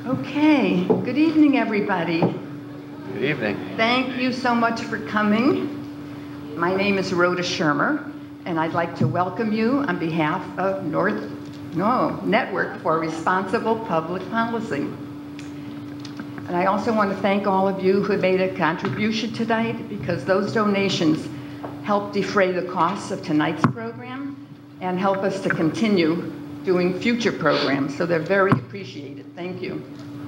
Okay, good evening, everybody. Good evening. Thank you so much for coming. My name is Rhoda Shermer, and I'd like to welcome you on behalf of Network for Responsible Public Policy. And I also want to thank all of you who made a contribution tonight, because those donations help defray the costs of tonight's program and help us to continue doing future programs, so they're very appreciated. Thank you.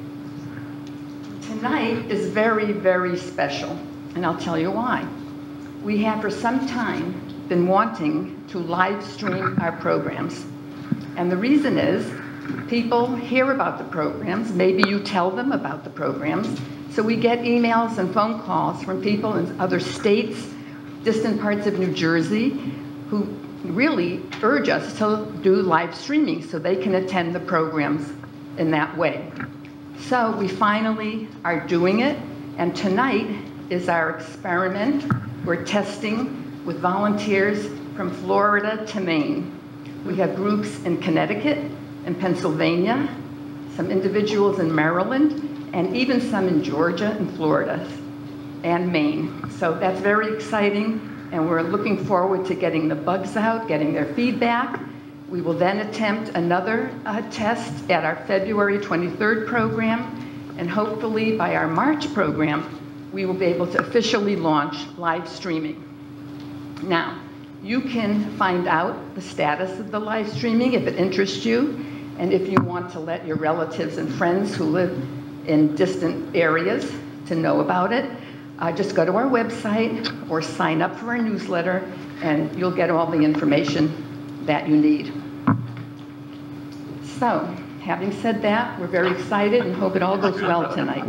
Tonight is very, very special, and I'll tell you why. We have for some time been wanting to live stream our programs, and the reason is people hear about the programs, maybe you tell them about the programs, so we get emails and phone calls from people in other states, distant parts of New Jersey, who really urge us to do live streaming so they can attend the programs in that way. So we finally are doing it, and tonight is our experiment. We're testing with volunteers from Florida to Maine. We have groups in Connecticut and Pennsylvania, some individuals in Maryland, and even some in Georgia and Florida and Maine. So that's very exciting. And we're looking forward to getting the bugs out, getting their feedback. We will then attempt another test at our February 23rd program, and hopefully by our March program, we will be able to officially launch live streaming. Now, you can find out the status of the live streaming if it interests you, and if you want to let your relatives and friends who live in distant areas to know about it. Just go to our website or sign up for our newsletter, and you'll get all the information that you need. So, having said that, we're very excited and hope it all goes well tonight.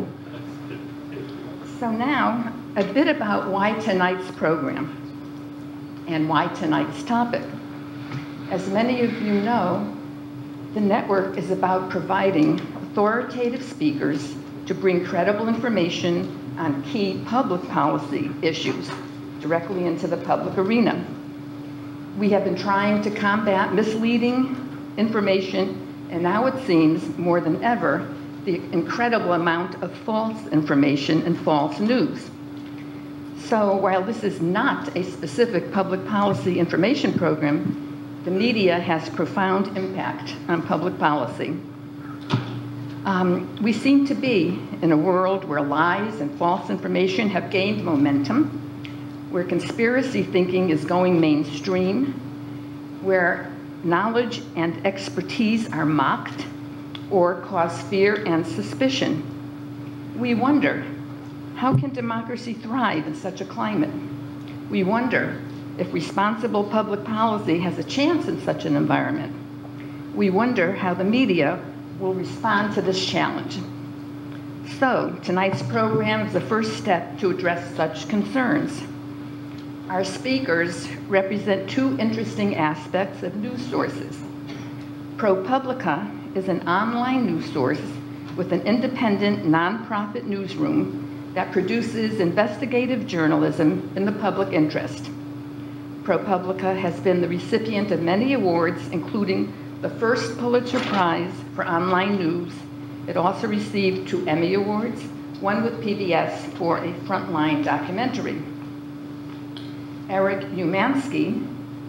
So now, a bit about why tonight's program and why tonight's topic. As many of you know, the network is about providing authoritative speakers to bring credible information on key public policy issues directly into the public arena. We have been trying to combat misleading information, and now it seems more than ever the incredible amount of false information and false news. So while this is not a specific public policy information program, the media has profound impact on public policy. We seem to be in a world where lies and false information have gained momentum, where conspiracy thinking is going mainstream, where knowledge and expertise are mocked or cause fear and suspicion. We wonder, how can democracy thrive in such a climate? We wonder if responsible public policy has a chance in such an environment. We wonder how the media will respond to this challenge. So, tonight's program is the first step to address such concerns. Our speakers represent two interesting aspects of news sources. ProPublica is an online news source with an independent, nonprofit newsroom that produces investigative journalism in the public interest. ProPublica has been the recipient of many awards, including the first Pulitzer Prize for online news. It also received 2 Emmy Awards, one with PBS for a Frontline documentary. Eric Umansky,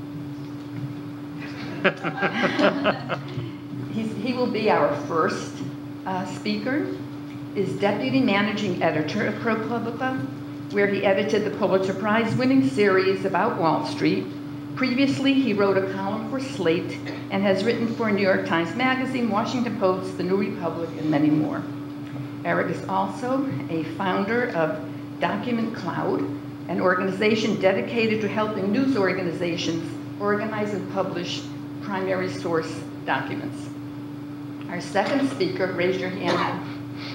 he will be our first speaker, is Deputy Managing Editor of ProPublica, where he edited the Pulitzer Prize-winning series about Wall Street. Previously, he wrote a column for Slate and has written for New York Times Magazine, Washington Post, The New Republic, and many more. Eric is also a founder of Document Cloud, an organization dedicated to helping news organizations organize and publish primary source documents. Our second speaker, raise your hand,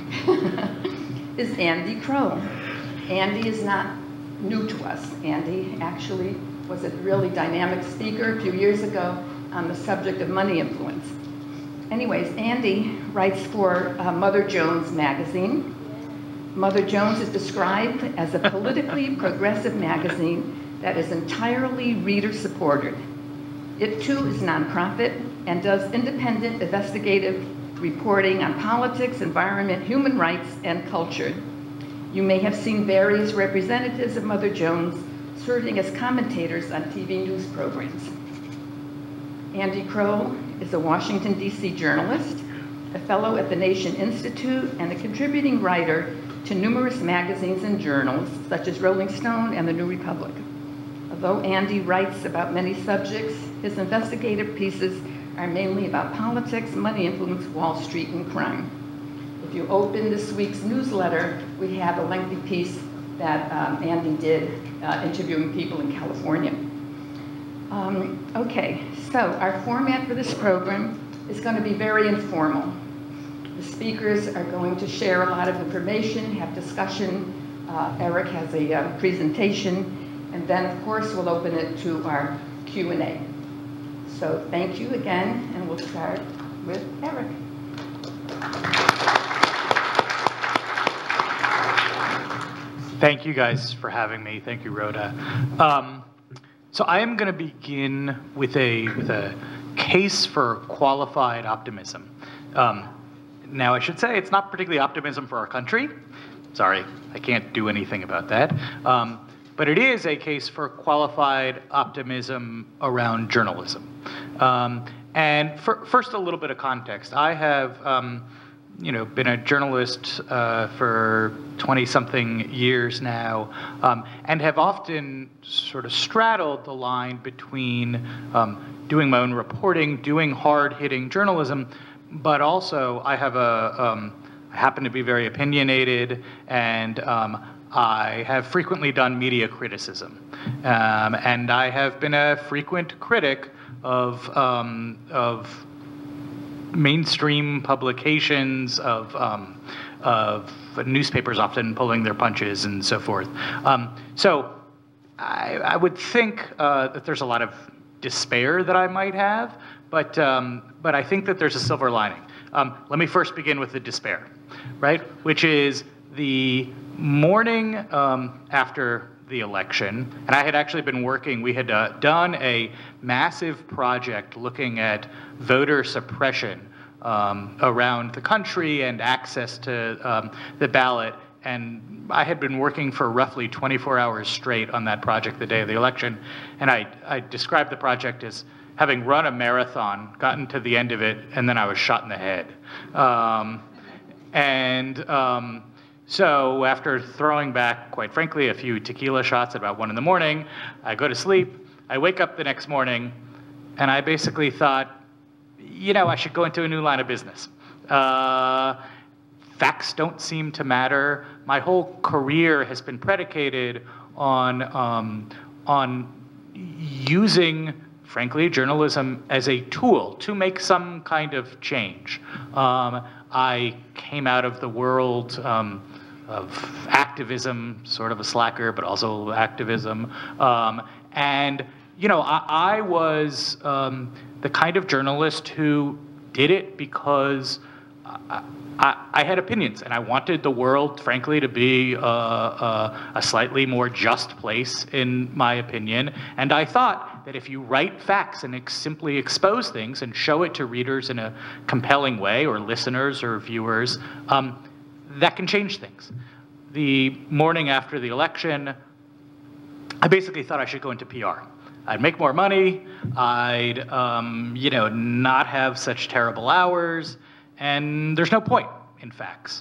is Andy Crow. Andy is not new to us. Andy actually was a really dynamic speaker a few years ago on the subject of money influence. Anyways, Andy writes for Mother Jones magazine. Mother Jones is described as a politically progressive magazine that is entirely reader-supported. It too is nonprofit and does independent investigative reporting on politics, environment, human rights, and culture. You may have seen various representatives of Mother Jones serving as commentators on TV news programs. Andy Kroll is a Washington, D.C. journalist, a fellow at the Nation Institute, and a contributing writer to numerous magazines and journals, such as Rolling Stone and The New Republic. Although Andy writes about many subjects, his investigative pieces are mainly about politics, money influence, Wall Street, and crime. If you open this week's newsletter, we have a lengthy piece that Andy did interviewing people in California. Okay, so our format for this program is going to be very informal. The speakers are going to share a lot of information, have discussion. Eric has a presentation, and then, of course, we'll open it to our Q&A. So thank you again, and we'll start with Eric. Thank you guys for having me. Thank you, Rhoda. So I am going to begin with a case for qualified optimism. Now, I should say it's not particularly optimism for our country. Sorry, I can't do anything about that. But it is a case for qualified optimism around journalism. And first, a little bit of context. I have been a journalist for 20-something years now, and have often sort of straddled the line between doing my own reporting, doing hard-hitting journalism, but also I have I happen to be very opinionated, and I have frequently done media criticism, and I have been a frequent critic of mainstream publications, of newspapers often pulling their punches and so forth. So I would think that there's a lot of despair that I might have, but I think that there's a silver lining. Let me first begin with the despair, right? Which is the morning after the election, and I had actually been working, we had done a massive project looking at voter suppression around the country and access to the ballot, and I had been working for roughly 24 hours straight on that project the day of the election, and I described the project as having run a marathon, gotten to the end of it, and then I was shot in the head. So after throwing back, quite frankly, a few tequila shots at about 1 in the morning, I go to sleep, I wake up the next morning, and I basically thought, I should go into a new line of business. Facts don't seem to matter. My whole career has been predicated on using, frankly, journalism as a tool to make some kind of change. I came out of the world of activism, sort of a slacker, but also activism. I was the kind of journalist who did it because I had opinions, and I wanted the world, frankly, to be a slightly more just place, in my opinion. And I thought that if you write facts and simply expose things and show it to readers in a compelling way, or listeners or viewers, that can change things. The morning after the election, I basically thought I should go into PR. I'd make more money, I'd not have such terrible hours, and there's no point in facts.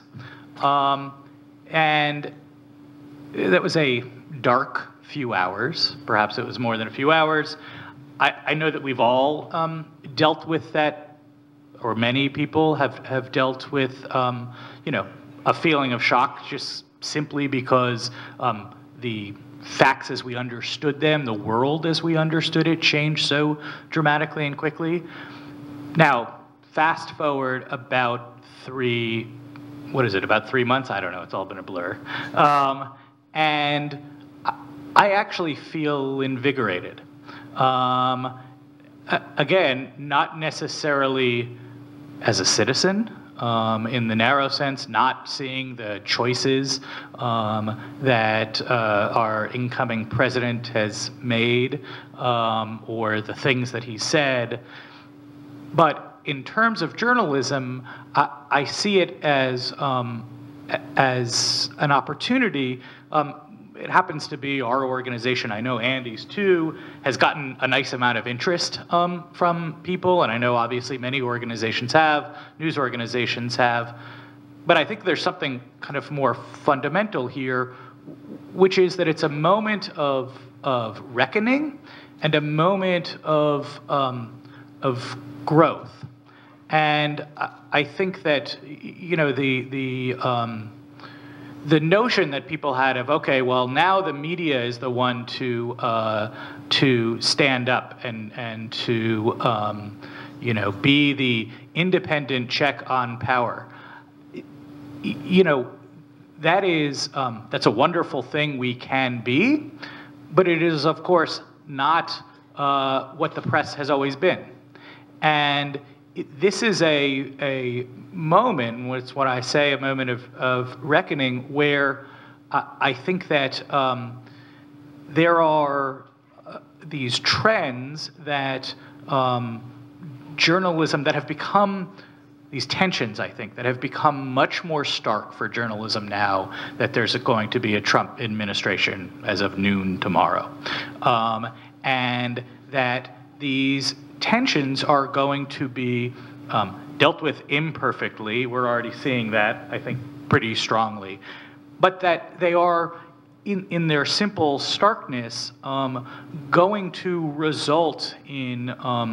And that was a dark few hours. Perhaps it was more than a few hours. I know that we've all dealt with that, or many people have dealt with, a feeling of shock, just simply because the facts as we understood them, the world as we understood it, changed so dramatically and quickly. Now, fast forward about 3 months? I don't know, it's all been a blur. And I actually feel invigorated. Again, not necessarily as a citizen, in the narrow sense, not seeing the choices that our incoming president has made, or the things that he said, but in terms of journalism, I see it as an opportunity. It happens to be our organization. I know Andy's too has gotten a nice amount of interest from people, and I know obviously many organizations have, news organizations have. But I think there's something kind of more fundamental here, which is that it's a moment of reckoning and a moment of growth. And I think that, you know, the notion that people had of, okay, well, now the media is the one to stand up and to you know, be the independent check on power. You know, that's a wonderful thing we can be, but it is, of course, not what the press has always been. And this is a moment, it's what I say, a moment of reckoning, where I think that there are these trends that journalism that have become, these tensions, I think, that have become much more stark for journalism now that there's going to be a Trump administration as of noon tomorrow. And that these tensions are going to be dealt with imperfectly. We're already seeing that, I think, pretty strongly. But that they are, in their simple starkness, going to result in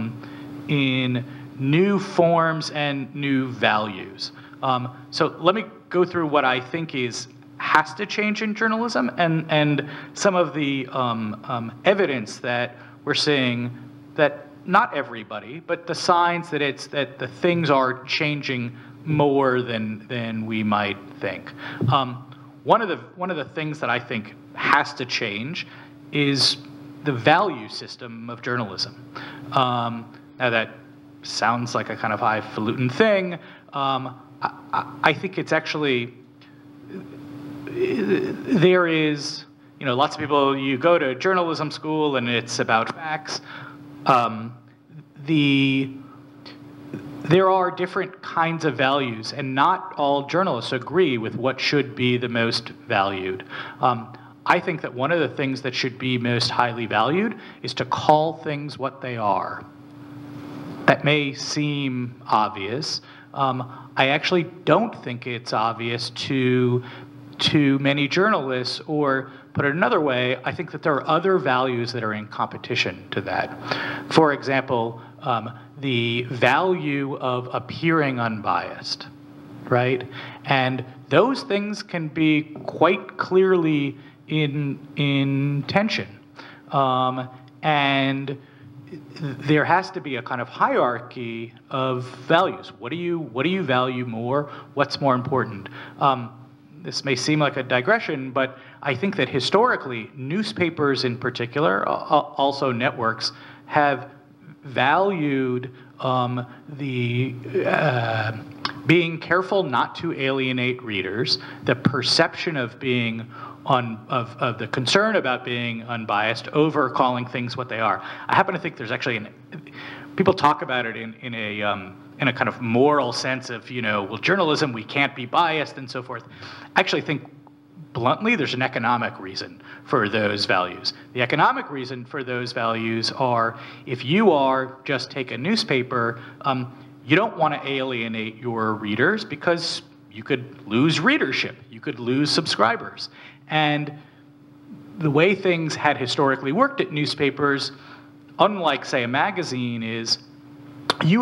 new forms and new values. So let me go through what I think has to change in journalism and some of the evidence that we're seeing that not everybody, but the signs that the things are changing more than we might think. One of the things that I think has to change is the value system of journalism. Now that sounds like a kind of highfalutin thing. I think it's actually, there is, you know, lots of people, you go to journalism school and it's about facts. There are different kinds of values, and not all journalists agree with what should be the most valued. I think that one of the things that should be most highly valued is to call things what they are. That may seem obvious. I actually don't think it's obvious to many journalists, or put it another way, I think that there are other values that are in competition to that. For example, the value of appearing unbiased, right? And those things can be quite clearly in tension. And there has to be a kind of hierarchy of values. What do you value more? What's more important? This may seem like a digression, but I think that historically, newspapers in particular, also networks, have valued being careful not to alienate readers, the perception of being of the concern about being unbiased over calling things what they are. I happen to think there's actually people talk about it in a kind of moral sense of, you know, well, journalism, we can't be biased and so forth. I actually think, bluntly, there's an economic reason for those values. The economic reason for those values are, if you are just take a newspaper, you don't want to alienate your readers because you could lose readership, you could lose subscribers. And the way things had historically worked at newspapers, unlike, say, a magazine, is you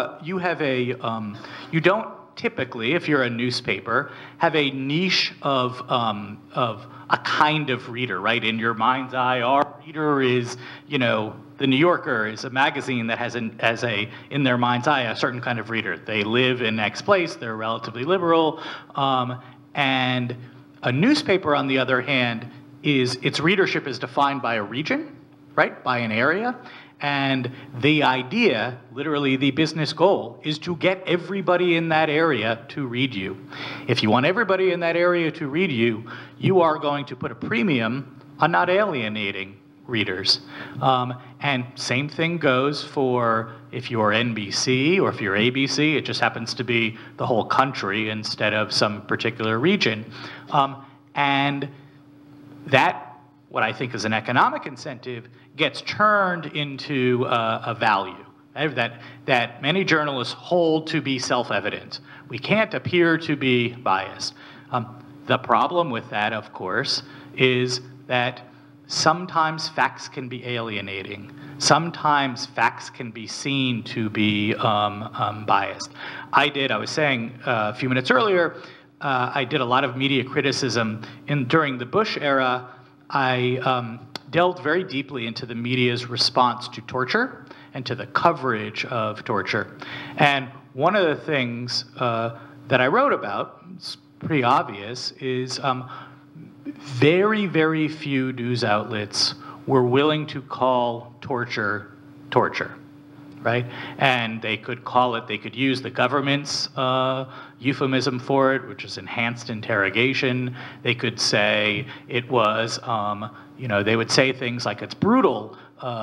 don't typically, if you're a newspaper, have a niche of a kind of reader, right? In your mind's eye, our reader is, you know, the New Yorker is a magazine that has in their mind's eye, a certain kind of reader. They live in X place, they're relatively liberal, and a newspaper, on the other hand, its readership is defined by a region, right? By an area. And the idea, literally the business goal, is to get everybody in that area to read you. If you want everybody in that area to read you, you are going to put a premium on not alienating readers. And same thing goes for if you're NBC or if you're ABC, it just happens to be the whole country instead of some particular region. And that, what I think is an economic incentive, gets turned into a value that many journalists hold to be self-evident. We can't appear to be biased. The problem with that, of course, is that sometimes facts can be alienating. Sometimes facts can be seen to be biased. I was saying a few minutes earlier, I did a lot of media criticism during the Bush era. I delved very deeply into the media's response to torture and to the coverage of torture. And one of the things that I wrote about, it's pretty obvious, is very, very few news outlets were willing to call torture torture, right? And they could call it, they could use the government's euphemism for it, which is enhanced interrogation. They could say it was, they would say things like it's brutal,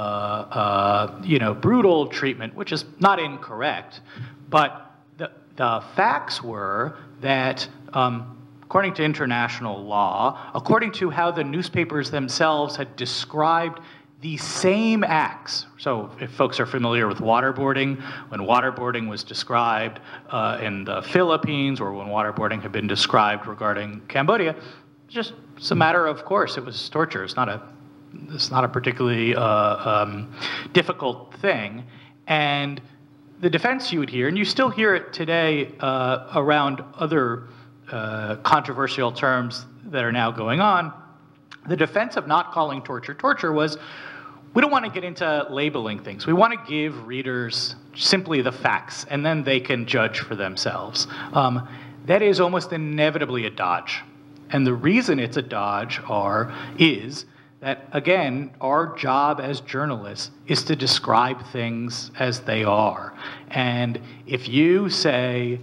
brutal treatment, which is not incorrect. But the facts were that, according to international law, according to how the newspapers themselves had described the same acts. So if folks are familiar with waterboarding, when waterboarding was described in the Philippines, or when waterboarding had been described regarding Cambodia, it's a matter of course, it was torture. It's not a particularly difficult thing. And the defense you would hear, and you still hear it today around other controversial terms that are now going on, the defense of not calling torture torture was, we don't want to get into labeling things. We want to give readers simply the facts, and then they can judge for themselves. That is almost inevitably a dodge. And the reason it's a dodge is that, again, our job as journalists is to describe things as they are. And if you say,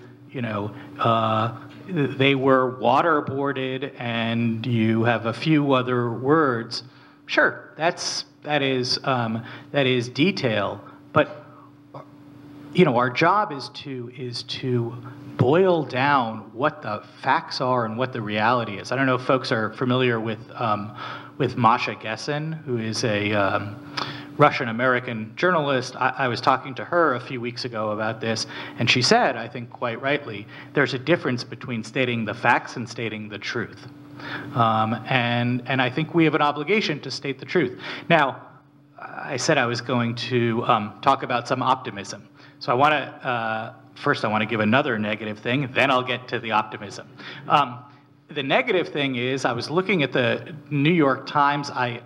they were waterboarded and you have a few other words, sure, that is detail, but our job is to boil down what the facts are and what the reality is. I don't know if folks are familiar with Masha Gessen, who is a Russian-American journalist. I was talking to her a few weeks ago about this, and she said, I think quite rightly, there's a difference between stating the facts and stating the truth. And I think we have an obligation to state the truth. Now, I said I was going to talk about some optimism. So first I want to give another negative thing, then I'll get to the optimism. The negative thing is, I was looking at the New York Times. I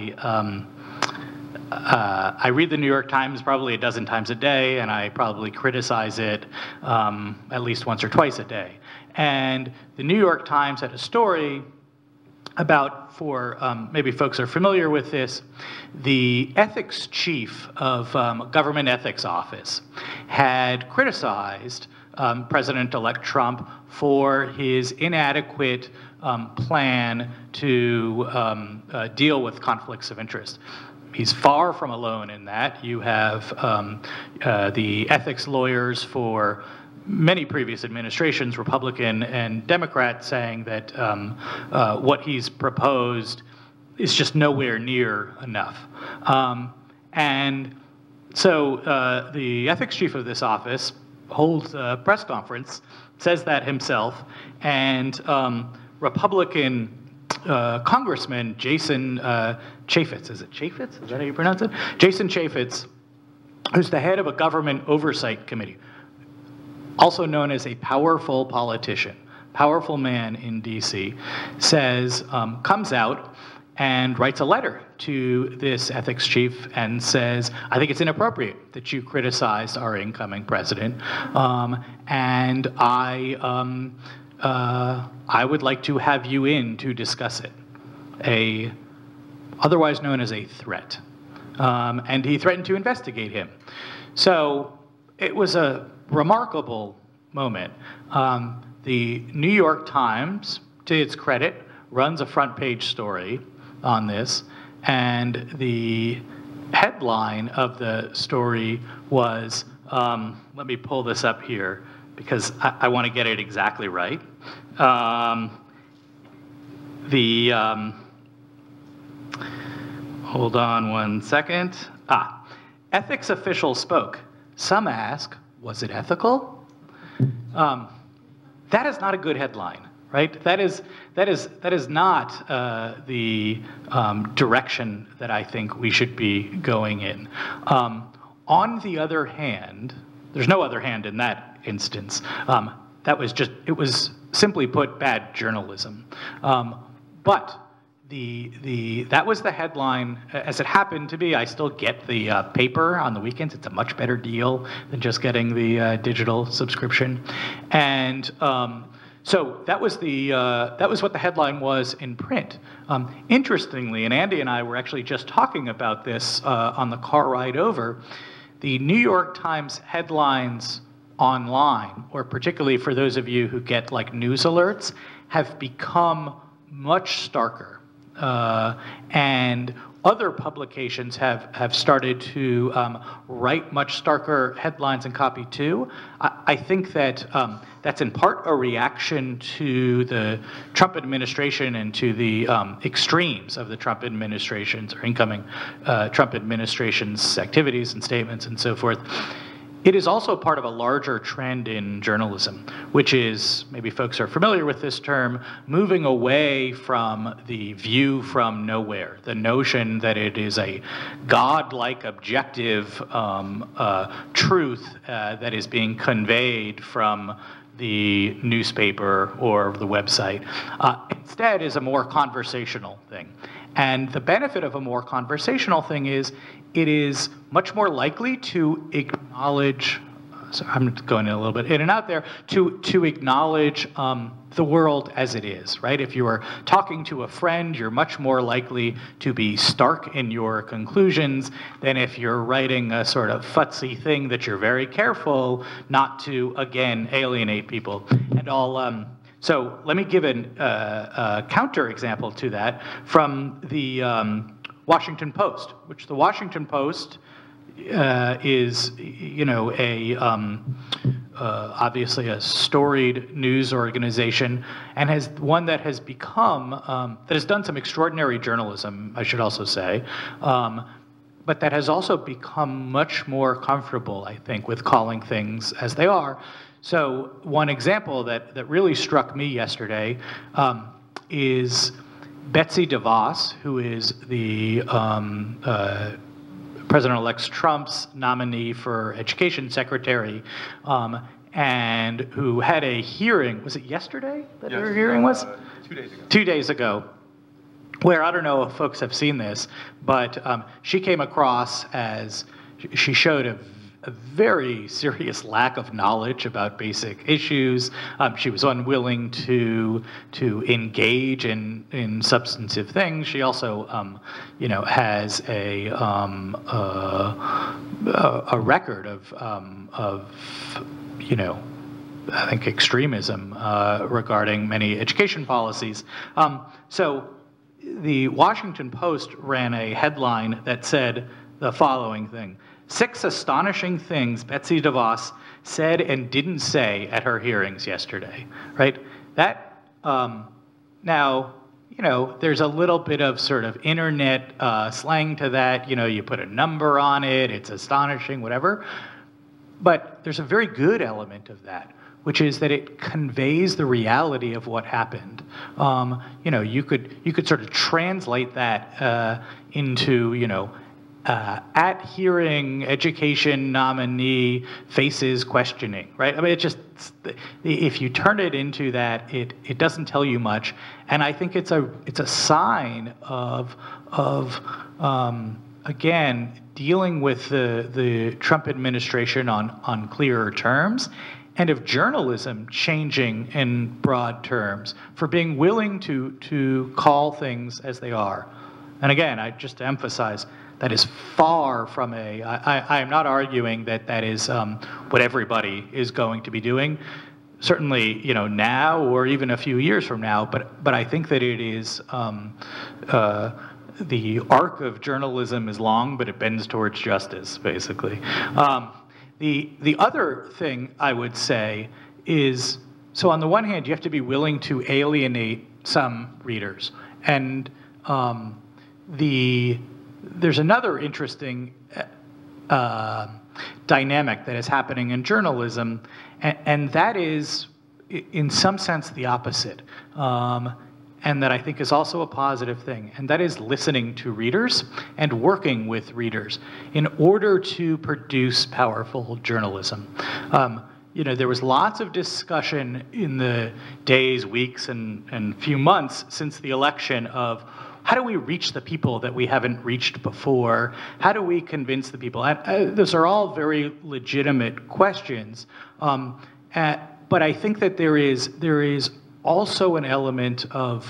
read the New York Times probably a dozen times a day, and I probably criticize it at least once or twice a day. And the New York Times had a story about, maybe folks are familiar with this, the ethics chief of Government Ethics Office had criticized President-elect Trump for his inadequate plan to deal with conflicts of interest. He's far from alone in that. You have the ethics lawyers for many previous administrations, Republican and Democrat, saying that what he's proposed is just nowhere near enough. And so the ethics chief of this office holds a press conference, says that himself, and Republican Congressman Jason Chaffetz, is it Chaffetz? Is that how you pronounce it? Jason Chaffetz, who's the head of a government oversight committee, also known as a powerful politician, powerful man in DC, comes out and writes a letter to this ethics chief and says, I think it's inappropriate that you criticized our incoming president, and I would like to have you in to discuss it, otherwise known as a threat. And he threatened to investigate him. So it was a remarkable moment. The New York Times, to its credit, runs a front page story on this, and the headline of the story was, let me pull this up here because I want to get it exactly right. Hold on one second. Ethics official spoke. Some ask, was it ethical? That is not a good headline, right? That is not the direction that I think we should be going in. On the other hand, there's no other hand in that instance. It was simply put bad journalism. But that was the headline. As it happened to be, I still get the paper on the weekends. It's a much better deal than just getting the digital subscription. And so that was what the headline was in print. Interestingly, and Andy and I were actually just talking about this on the car ride over, the New York Times headlines online, or particularly for those of you who get like news alerts, have become much starker. And other publications have started to write much starker headlines and copy too. I think that that's in part a reaction to the Trump administration and to the extremes of the Trump administration's or incoming Trump administration's activities and statements and so forth. It is also part of a larger trend in journalism, which is, maybe folks are familiar with this term, moving away from the view from nowhere, the notion that it is a godlike objective truth that is being conveyed from the newspaper or the website. Instead is a more conversational thing. And the benefit of a more conversational thing is it is much more likely to acknowledge, so I'm going a little bit in and out there, to acknowledge the world as it is, right? If you are talking to a friend, you're much more likely to be stark in your conclusions than if you're writing a sort of futzy thing that you're very careful not to, again, alienate people. And all. So let me give a counter example to that from the Washington Post, which the Washington Post is, you know, obviously a storied news organization, and has one that has become that has done some extraordinary journalism, I should also say, but that has also become much more comfortable, I think, with calling things as they are. So one example that really struck me yesterday is Betsy DeVos, who is the President-elect Trump's nominee for Education Secretary, and who had a hearing. Was it yesterday that her hearing was? 2 days ago. 2 days ago, where I don't know if folks have seen this, but she came across as, she showed a very serious lack of knowledge about basic issues. She was unwilling to engage in substantive things. She also, you know, has a record of you know, I think extremism regarding many education policies. So the Washington Post ran a headline that said the following thing: 6 astonishing things Betsy DeVos said and didn't say at her hearings yesterday, right? That, now, you know, there's a little bit of sort of internet slang to that. You know, you put a number on it, it's astonishing, whatever. But there's a very good element of that, which is that it conveys the reality of what happened. You know, you could sort of translate that into, you know, at hearing, education nominee faces questioning, right? I mean, it just, if you turn it into that, it doesn't tell you much. And I think it's a sign of again, dealing with the Trump administration on clearer terms, and of journalism changing in broad terms, for being willing to call things as they are. And again, just to emphasize, that is far from I am not arguing that is what everybody is going to be doing, certainly, you know, now or even a few years from now, but I think that it is the arc of journalism is long, but it bends towards justice, basically. The other thing I would say is, so on the one hand, you have to be willing to alienate some readers. And there's another interesting dynamic that is happening in journalism, and that is, in some sense, the opposite. And that I think is also a positive thing, and that is listening to readers and working with readers in order to produce powerful journalism. There was lots of discussion in the days, weeks, and few months since the election of how do we reach the people that we haven't reached before? How do we convince the people? Those are all very legitimate questions, but I think that there is also an element of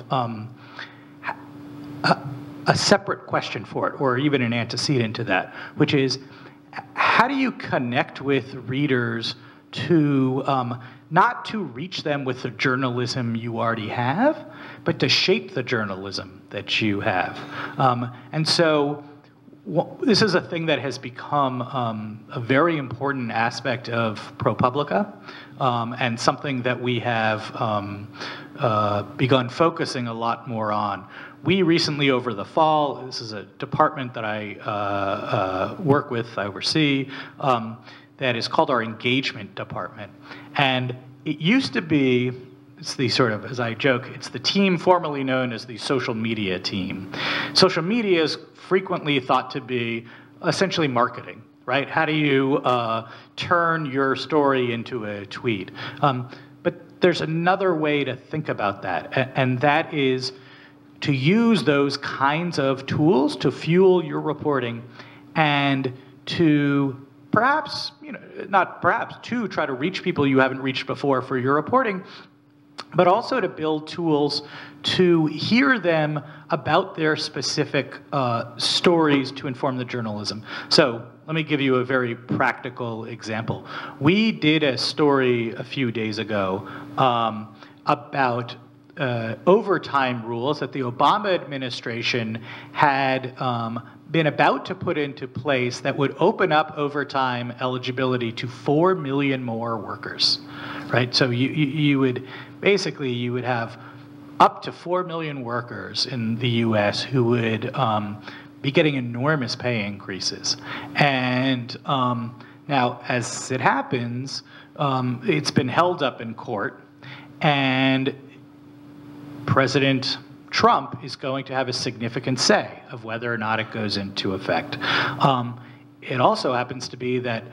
a separate question for it, or even an antecedent to that, which is, how do you connect with readers to not to reach them with the journalism you already have, but to shape the journalism that you have? And so this is a thing that has become a very important aspect of ProPublica, and something that we have begun focusing a lot more on. We recently, over the fall, this is a department that I work with, I oversee, that is called our engagement department. And it used to be, it's the sort of, as I joke, it's the team formerly known as the social media team. Social media is frequently thought to be essentially marketing, right? How do you turn your story into a tweet? But there's another way to think about that, and that is to use those kinds of tools to fuel your reporting and to perhaps, not perhaps, to try to reach people you haven't reached before for your reporting, but also to build tools to hear them about their specific stories to inform the journalism. So let me give you a very practical example. We did a story a few days ago about overtime rules that the Obama administration had been about to put into place that would open up overtime eligibility to 4 million more workers, right? So you would have up to 4 million workers in the US who would be getting enormous pay increases. And now, as it happens, it's been held up in court, and President Trump is going to have a significant say of whether or not it goes into effect. It also happens to be that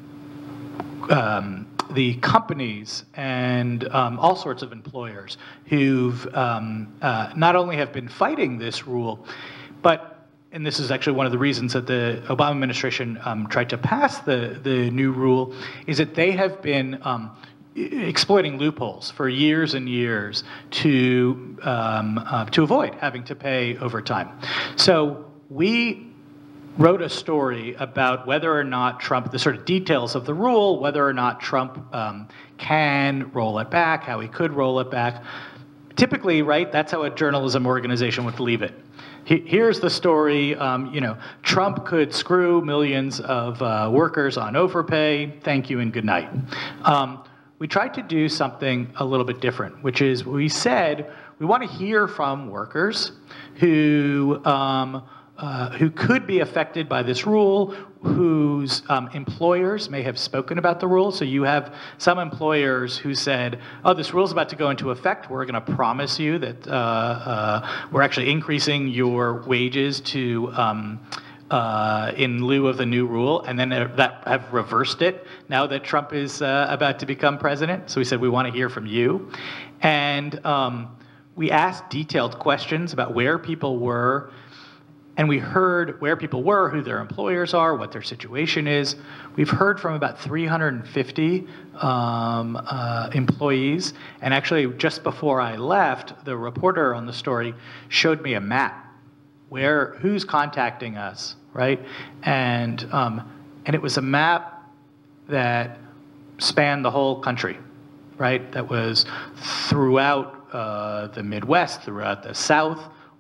the companies and all sorts of employers who've not only have been fighting this rule, but, and this is actually one of the reasons that the Obama administration tried to pass the new rule, is that they have been exploiting loopholes for years and years to avoid having to pay overtime. So we wrote a story about whether or not Trump, the sort of details of the rule, whether or not Trump can roll it back, how he could roll it back. Typically, right, that's how a journalism organization would leave it. Here's the story, Trump could screw millions of workers on overpay, thank you and good night. We tried to do something a little bit different, which is we said we want to hear from workers who could be affected by this rule, whose employers may have spoken about the rule. So you have some employers who said, oh, this rule is about to go into effect. We're going to promise you that we're actually increasing your wages to in lieu of the new rule, and then that have reversed it now that Trump is about to become president. So we said, we want to hear from you. And we asked detailed questions about where people were, and we heard where people were, who their employers are, what their situation is. We've heard from about 350 employees, and actually just before I left, the reporter on the story showed me a map who's contacting us, right? And it was a map that spanned the whole country, right? That was throughout the Midwest, throughout the South,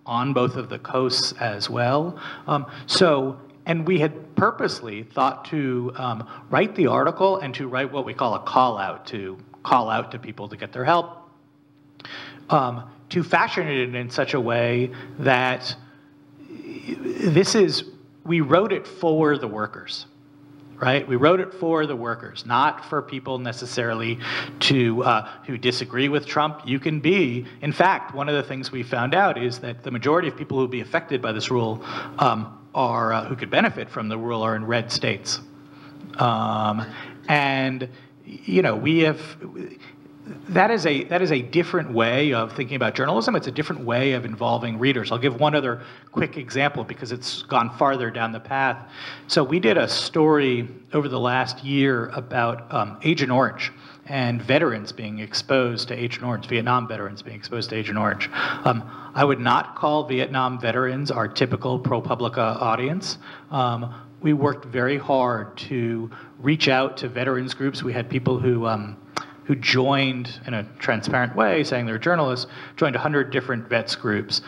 on both of the coasts as well. And we had purposely thought to write the article and to write what we call a call out to people to get their help, to fashion it in such a way that we wrote it for the workers, right? We wrote it for the workers, not for people necessarily who disagree with Trump. You can be, in fact, one of the things we found out is that the majority of people who will be affected by this rule who could benefit from the rule are in red states. And, you know, that is a different way of thinking about journalism. It's a different way of involving readers. I'll give one other quick example because it's gone farther down the path. So we did a story over the last year about Agent Orange and veterans being exposed to Agent Orange, Vietnam veterans being exposed to Agent Orange. I would not call Vietnam veterans our typical ProPublica audience. We worked very hard to reach out to veterans groups. We had people who joined in a transparent way, saying they're journalists, joined 100 different vets groups.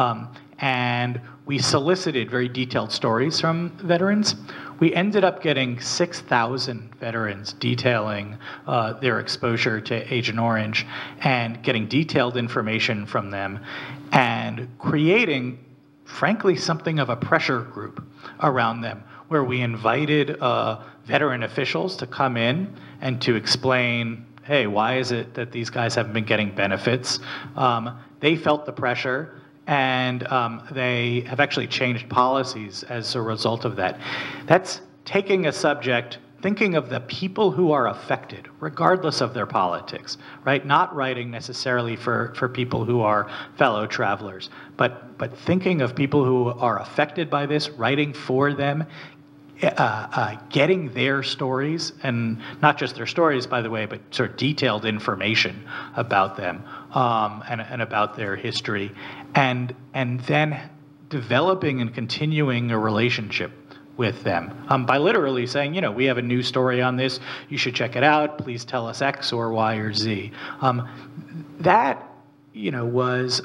And we solicited very detailed stories from veterans. We ended up getting 6,000 veterans detailing their exposure to Agent Orange and getting detailed information from them and creating, frankly, something of a pressure group around them, where we invited veteran officials to come in and to explain, hey, why is it that these guys haven't been getting benefits? They felt the pressure, and they have actually changed policies as a result of that. That's taking a subject, thinking of the people who are affected, regardless of their politics, right? Not writing necessarily for people who are fellow travelers, but thinking of people who are affected by this, writing for them, getting their stories, and not just their stories, by the way, but sort of detailed information about them and about their history, and then developing and continuing a relationship with them by literally saying, you know, we have a new story on this, you should check it out, please tell us X or Y or Z. That, you know, was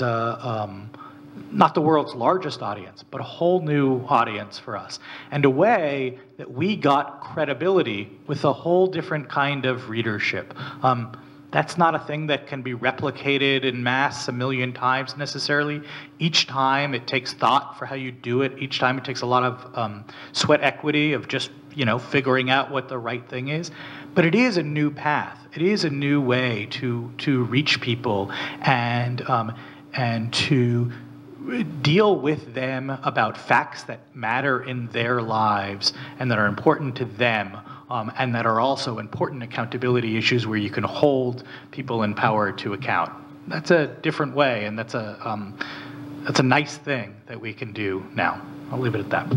not the world's largest audience, but a whole new audience for us, and a way that we got credibility with a whole different kind of readership. That's not a thing that can be replicated in mass a million times necessarily. Each time it takes thought for how you do it. Each time it takes a lot of sweat equity of just, you know, figuring out what the right thing is. But it is a new path. It is a new way to reach people and to deal with them about facts that matter in their lives and that are important to them, and that are also important accountability issues where you can hold people in power to account. That's a different way, and that's a nice thing that we can do now. I'll leave it at that.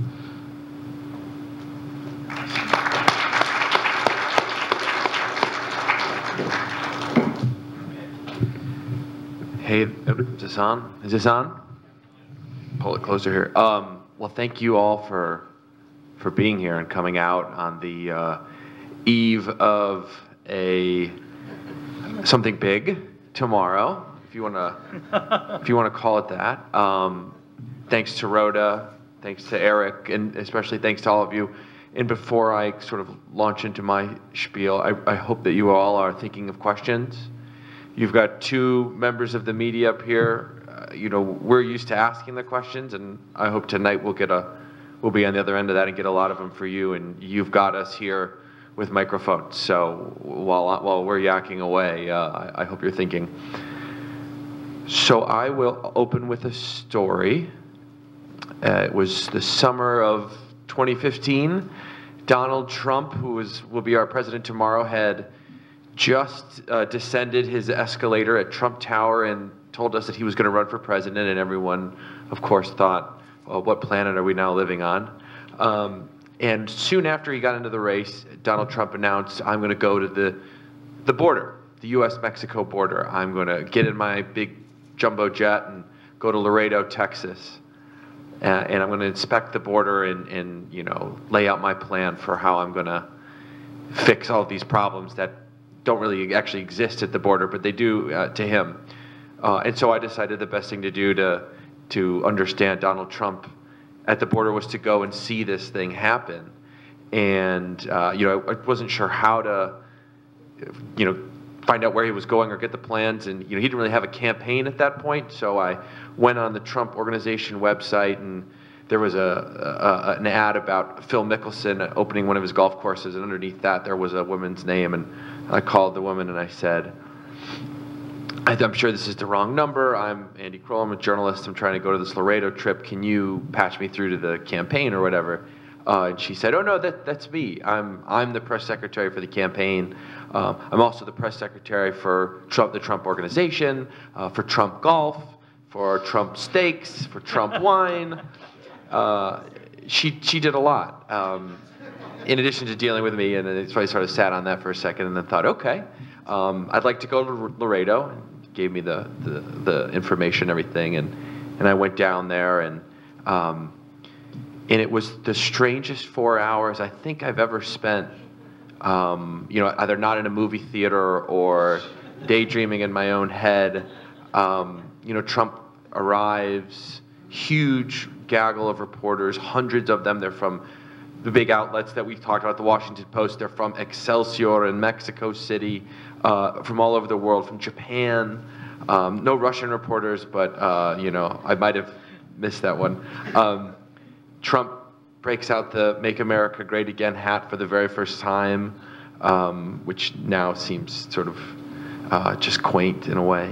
Hey, is this on? Is this on? Pull it closer here. Well, thank you all for being here and coming out on the eve of something big tomorrow, if you want to call it that. Thanks to Rhoda, thanks to Eric, and especially thanks to all of you. And before I sort of launch into my spiel, I hope that you all are thinking of questions. You've got two members of the media up here. You know, we're used to asking the questions, and I hope tonight we'll be on the other end of that and get a lot of them for you. And you've got us here with microphones. So while we're yakking away, I hope you're thinking. So I will open with a story. It was the summer of 2015. Donald Trump, who will be our president tomorrow, had just descended his escalator at Trump Tower and told us that he was going to run for president, and everyone, of course, thought, well, what planet are we now living on? And soon after he got into the race, Donald Trump announced, I'm going to go to the border, the U.S.-Mexico border. I'm going to get in my big jumbo jet and go to Laredo, Texas. And I'm going to inspect the border and you know, lay out my plan for how I'm going to fix all of these problems that don't really actually exist at the border, but they do to him. And so I decided the best thing to do to to understand Donald Trump at the border was to go and see this thing happen. And, I wasn't sure how to, find out where he was going or get the plans. And, he didn't really have a campaign at that point. So I went on the Trump Organization website, and there was an ad about Phil Mickelson opening one of his golf courses. And underneath that, there was a woman's name. And I called the woman and I said, I'm sure this is the wrong number. I'm Andy Kroll. I'm a journalist. I'm trying to go to this Laredo trip. Can you patch me through to the campaign or whatever? And she said, "Oh no, that's me. I'm the press secretary for the campaign. I'm also the press secretary for the Trump Organization, for Trump Golf, for Trump Steaks, for Trump Wine." She did a lot. In addition to dealing with me, and so I sort of sat on that for a second, and then thought, okay, I'd like to go to Laredo. And gave me the information, everything, and I went down there, and it was the strangest 4 hours I think I've ever spent. Either not in a movie theater or daydreaming in my own head. Trump arrives, huge gaggle of reporters, hundreds of them. They're from the big outlets that we've talked about, the Washington Post. They're from Excelsior in Mexico City, from all over the world, from Japan. No Russian reporters, but, I might have missed that one. Trump breaks out the Make America Great Again hat for the very first time, which now seems sort of just quaint in a way.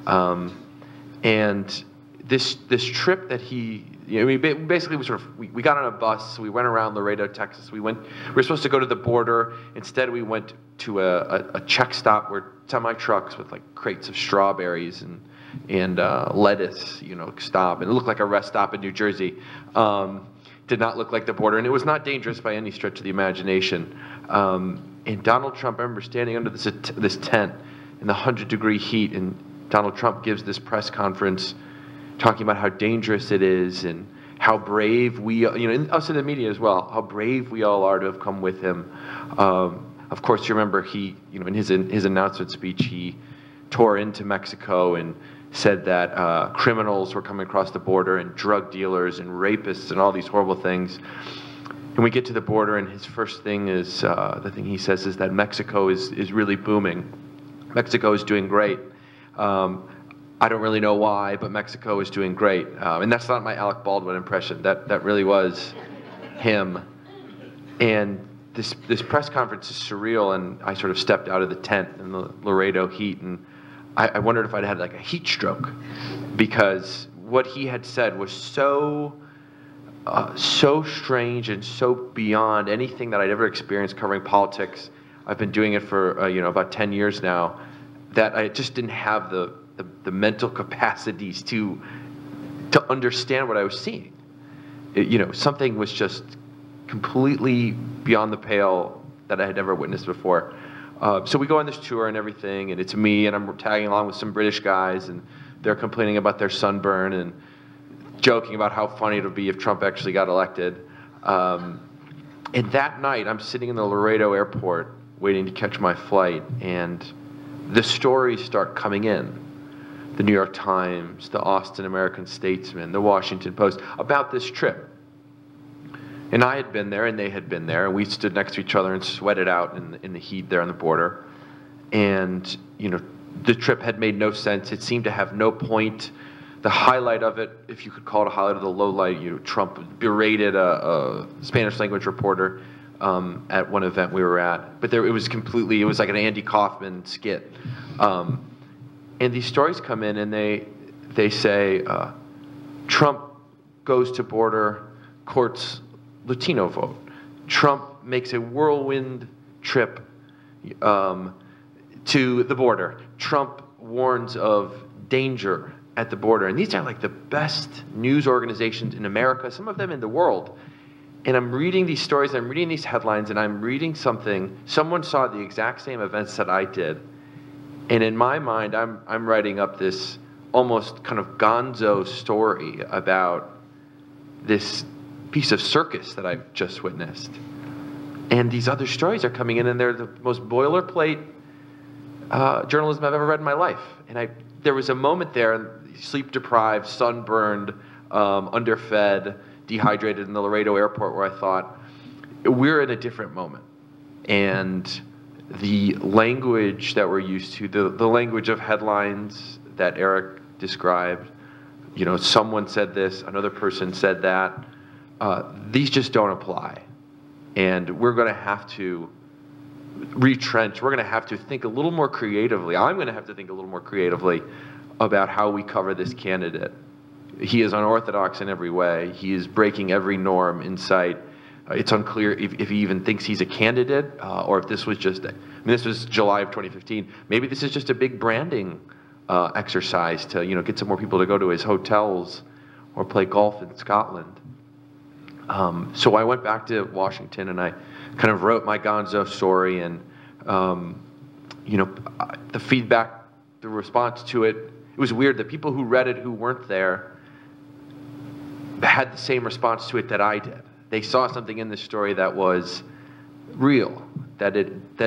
And this trip that basically we got on a bus, we went around Laredo, Texas. We were supposed to go to the border. Instead, we went to a check stop where semi-trucks with like crates of strawberries and lettuce, stop. And it looked like a rest stop in New Jersey. Did not look like the border, and it was not dangerous by any stretch of the imagination. And Donald Trump, I remember standing under this tent in the 100-degree heat, and Donald Trump gives this press conference talking about how dangerous it is and how brave and us in the media as well, how brave we all are to have come with him. Of course, you remember he, in his announcement speech, he tore into Mexico and said that criminals were coming across the border and drug dealers and rapists and all these horrible things. And we get to the border, and his first thing is, the thing he says is that Mexico is really booming. Mexico is doing great. I don't really know why, but Mexico is doing great. And that's not my Alec Baldwin impression. That really was him. And this press conference is surreal, and I sort of stepped out of the tent in the Laredo heat, and I wondered if I'd had like a heat stroke, because what he had said was so strange and so beyond anything that I'd ever experienced covering politics. I've been doing it for about 10 years now, that I just didn't have the mental capacities to understand what I was seeing. Something was just completely beyond the pale that I had never witnessed before. So we go on this tour and everything, and it's me, and I'm tagging along with some British guys, and they're complaining about their sunburn and joking about how funny it would be if Trump actually got elected. And that night, I'm sitting in the Laredo airport waiting to catch my flight, and the stories start coming in. The New York Times, the Austin American-Statesman, the Washington Post, about this trip. And I had been there, and they had been there, and we stood next to each other and sweated out in the heat there on the border. And, the trip had made no sense. It seemed to have no point. The highlight of it, if you could call it a highlight, of the low light, Trump berated a Spanish-language reporter at one event we were at. But it was like an Andy Kaufman skit. And these stories come in, and they say, Trump goes to border, courts Latino vote. Trump makes a whirlwind trip to the border. Trump warns of danger at the border. And these are like the best news organizations in America, some of them in the world. And I'm reading these stories, I'm reading these headlines, and I'm reading something. Someone saw the exact same events that I did. And in my mind, I'm writing up this almost kind of gonzo story about this piece of circus that I've just witnessed. And these other stories are coming in, and they're the most boilerplate journalism I've ever read in my life. And there was a moment there, and sleep deprived, sunburned, underfed, dehydrated in the Laredo airport, where I thought, we're in a different moment. And the language that we're used to, the language of headlines that Eric described, someone said this, another person said that, these just don't apply. And we're going to have to retrench. We're going to have to think a little more creatively. I'm going to have to think a little more creatively about how we cover this candidate. He is unorthodox in every way. He is breaking every norm in sight. It's unclear if he even thinks he's a candidate, or if this was just, this was July of 2015. Maybe this is just a big branding exercise to, get some more people to go to his hotels or play golf in Scotland. So I went back to Washington and I kind of wrote my Gonzo story, and the feedback, the response to it, it was weird. The people who read it who weren't there had the same response to it that I did. They saw something in the story that was real, as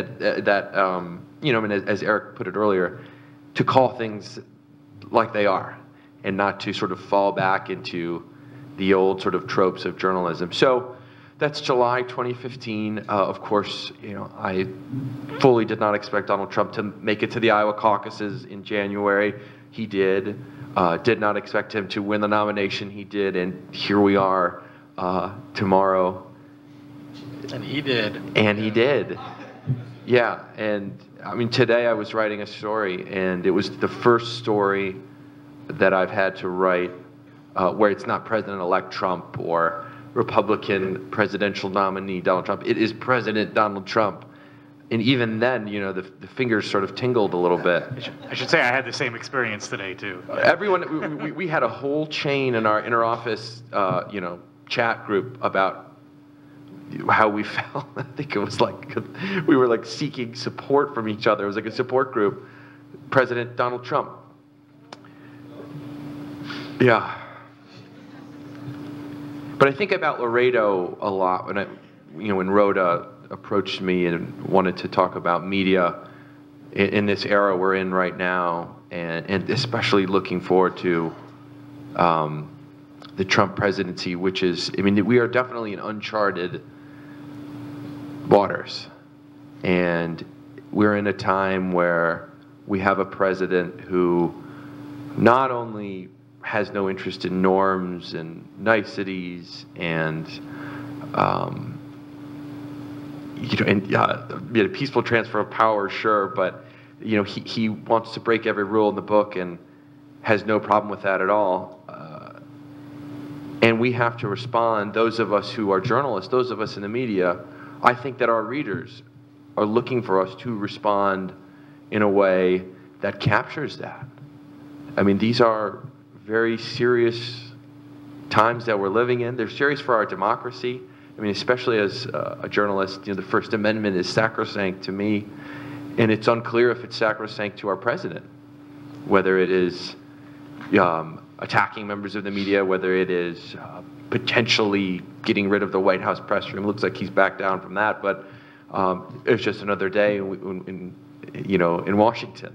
Eric put it earlier, to call things like they are and not to sort of fall back into the old sort of tropes of journalism. So that's July 2015. Of course, I fully did not expect Donald Trump to make it to the Iowa caucuses in January. He did. Did not expect him to win the nomination. He did, and here we are tomorrow. And he did. And he did. Yeah, and I mean, today I was writing a story, and it was the first story that I've had to write where it's not President-elect Trump or Republican presidential nominee Donald Trump. It is President Donald Trump. And even then, the fingers sort of tingled a little bit. I should say I had the same experience today, too. Everyone, we had a whole chain in our inter-office, chat group about how we felt. I think it was like we were like seeking support from each other. It was like a support group. President Donald Trump. Yeah. But I think about Laredo a lot when Rhoda approached me and wanted to talk about media in this era we're in right now, and especially looking forward to the Trump presidency, which is, we are definitely in uncharted waters. And we're in a time where we have a president who not only has no interest in norms and niceties and a peaceful transfer of power, sure, but he wants to break every rule in the book and has no problem with that at all. And we have to respond, those of us who are journalists, those of us in the media. I think that our readers are looking for us to respond in a way that captures that. These are very serious times that we're living in. They're serious for our democracy. Especially as a journalist, the First Amendment is sacrosanct to me, and it's unclear if it's sacrosanct to our president, whether it is attacking members of the media, whether it is potentially getting rid of the White House press room. Looks like he's backed down from that, but it's just another day in Washington.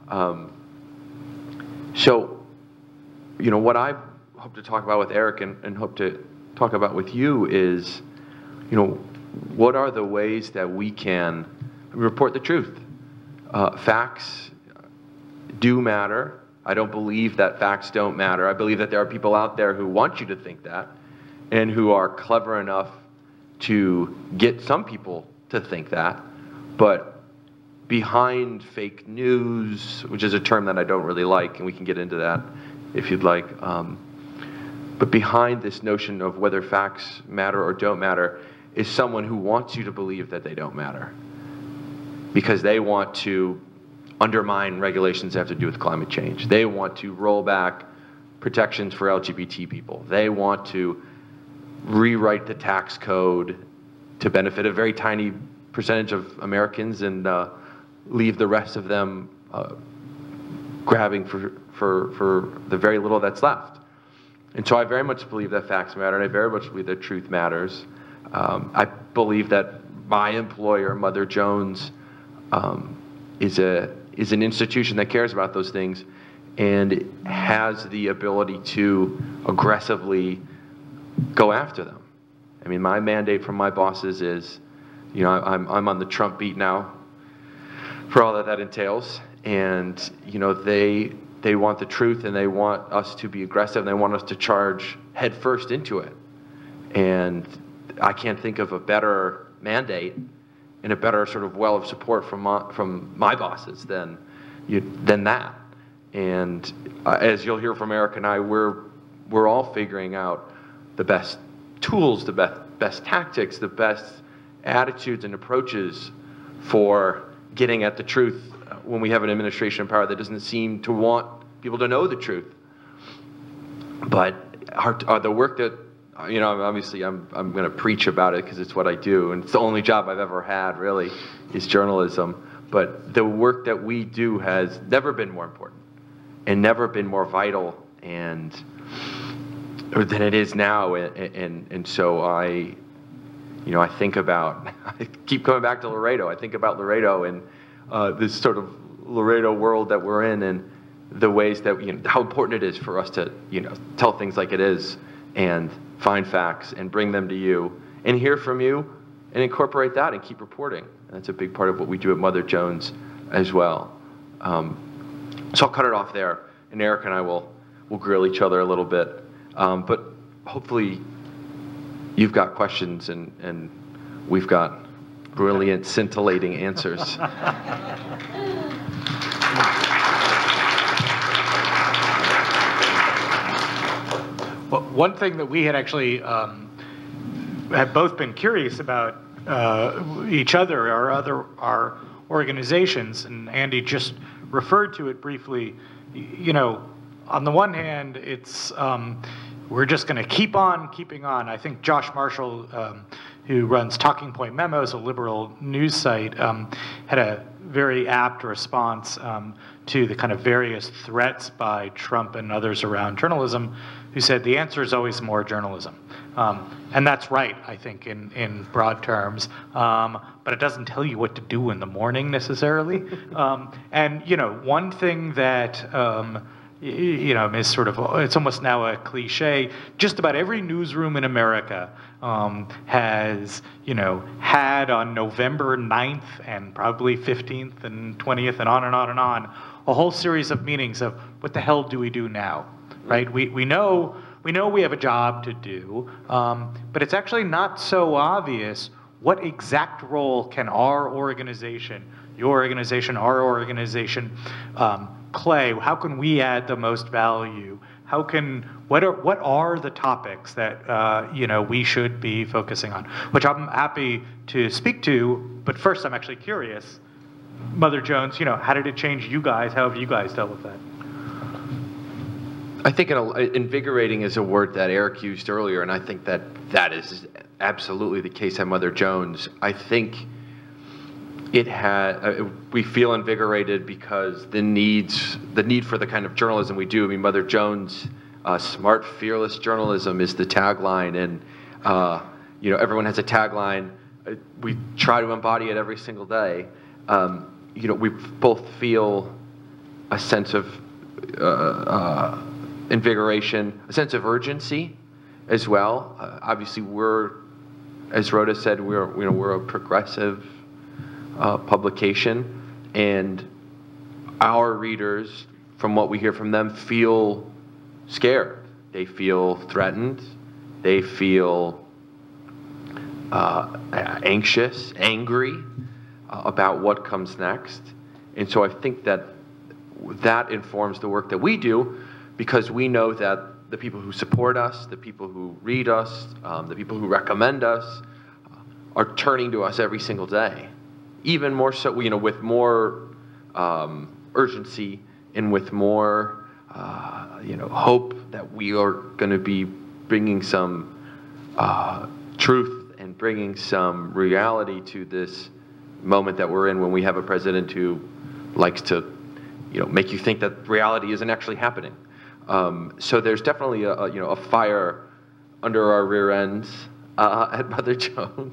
So, what I hope to talk about with Eric and hope to talk about with you is, what are the ways that we can report the truth? Facts do matter. I don't believe that facts don't matter. I believe that there are people out there who want you to think that and who are clever enough to get some people to think that. But behind fake news, which is a term that I don't really like, and we can get into that if you'd like, but behind this notion of whether facts matter or don't matter is someone who wants you to believe that they don't matter because they want to undermine regulations that have to do with climate change. They want to roll back protections for LGBT people. They want to rewrite the tax code to benefit a very tiny percentage of Americans and leave the rest of them grabbing for the very little that's left. And so I very much believe that facts matter, and I very much believe that truth matters. I believe that my employer, Mother Jones, is an institution that cares about those things, and has the ability to aggressively go after them. I mean, my mandate from my bosses is, you know, I'm on the Trump beat now for all that that entails, and you know, they want the truth, and they want us to be aggressive, and they want us to charge headfirst into it. And I can't think of a better mandate and a better sort of well of support from my bosses than that. And as you'll hear from Eric and I, we're all figuring out the best tools, the best tactics, the best attitudes and approaches for getting at the truth when we have an administration in power that doesn't seem to want people to know the truth. But the work that, you know, obviously I'm going to preach about it because it's what I do, and it's the only job I've ever had, really, is journalism. But the work that we do has never been more important and never been more vital than it is now. And so I think about, I keep coming back to Laredo. I think about Laredo and this sort of Laredo world that we're in, and the ways that, you know, how important it is for us to, you know, tell things like it is and find facts and bring them to you and hear from you and incorporate that and keep reporting. And that's a big part of what we do at Mother Jones as well. So I'll cut it off there, and Eric and I will grill each other a little bit. But hopefully you've got questions and we've got brilliant, scintillating answers. Well, one thing that we had actually have both been curious about each other, our organizations, and Andy just referred to it briefly. You know, on the one hand, it's we're just going to keep on keeping on. I think Josh Marshall, who runs Talking Point Memos, a liberal news site, had a very apt response to the kind of various threats by Trump and others around journalism, who said the answer is always more journalism. And that's right, I think, in broad terms. But it doesn't tell you what to do in the morning necessarily. And, you know, one thing that, you know, is sort of, it's almost now a cliche, just about every newsroom in America has, you know, had on November 9th and probably 15th and 20th and on and on and on, a whole series of meetings of what the hell do we do now, right? We know we have a job to do, but it's actually not so obvious what exact role can our organization, your organization, our organization, play. How can we add the most value? What are the topics that you know, we should be focusing on? Which I'm happy to speak to, but first I'm actually curious, Mother Jones, you know, how did it change you guys? How have you guys dealt with that? I think invigorating is a word that Eric used earlier, and I think that is absolutely the case at Mother Jones. I think we feel invigorated because the need for the kind of journalism we do. I mean, Mother Jones, smart, fearless journalism is the tagline, and you know, everyone has a tagline. We try to embody it every single day. You know, we both feel a sense of invigoration, a sense of urgency as well. Obviously, as Rhoda said, we're a progressive publication, and our readers, from what we hear from them, feel scared. They feel threatened. They feel anxious, angry about what comes next. And so I think that informs the work that we do, because we know that the people who support us, the people who read us, the people who recommend us are turning to us every single day. Even more so, you know, with more urgency and with more, you know, hope that we are going to be bringing some truth and bringing some reality to this moment that we're in, when we have a president who likes to, you know, make you think that reality isn't actually happening. So there's definitely a fire under our rear ends at Mother Jones,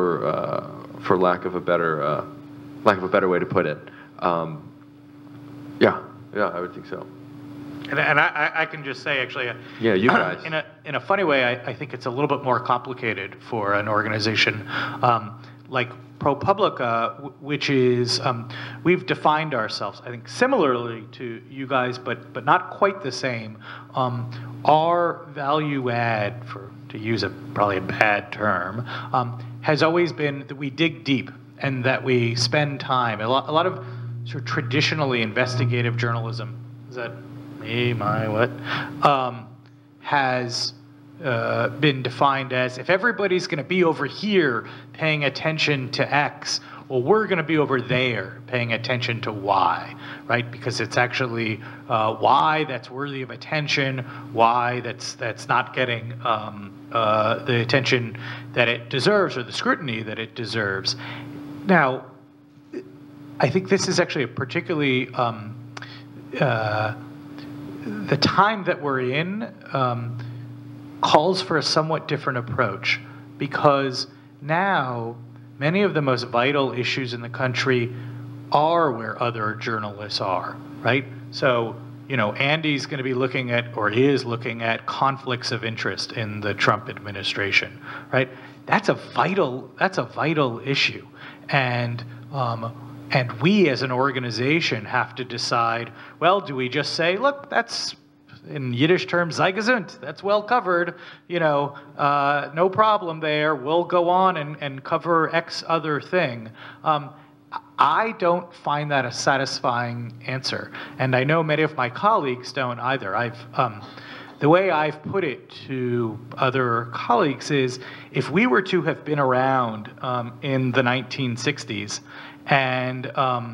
for lack of a better way to put it. Yeah, I would think so. And I can just say, actually, Yeah, you guys. in a funny way, I think it's a little bit more complicated for an organization like ProPublica, which is, we've defined ourselves, I think, similarly to you guys, but not quite the same. Our value add, to use probably a bad term, has always been that we dig deep and that we spend time. A lot of sort of traditionally investigative journalism, is that has been defined as, if everybody's going to be over here paying attention to X, well, we're going to be over there paying attention to Y, right? Because it's actually Y that's worthy of attention, Y that's not getting the attention that it deserves or the scrutiny that it deserves. Now, I think this is actually a particularly the time that we're in calls for a somewhat different approach, because now many of the most vital issues in the country are where other journalists are, right? So, Andy's going to be looking at, or is looking at, conflicts of interest in the Trump administration, right? That's a vital issue, and we as an organization have to decide, well, do we just say, look, that's, in Yiddish terms, sei gesund, that's well covered, no problem there, we'll go on and cover X other thing. I don't find that a satisfying answer, and I know many of my colleagues don't either. The way I've put it to other colleagues is, if we were to have been around in the 1960s, and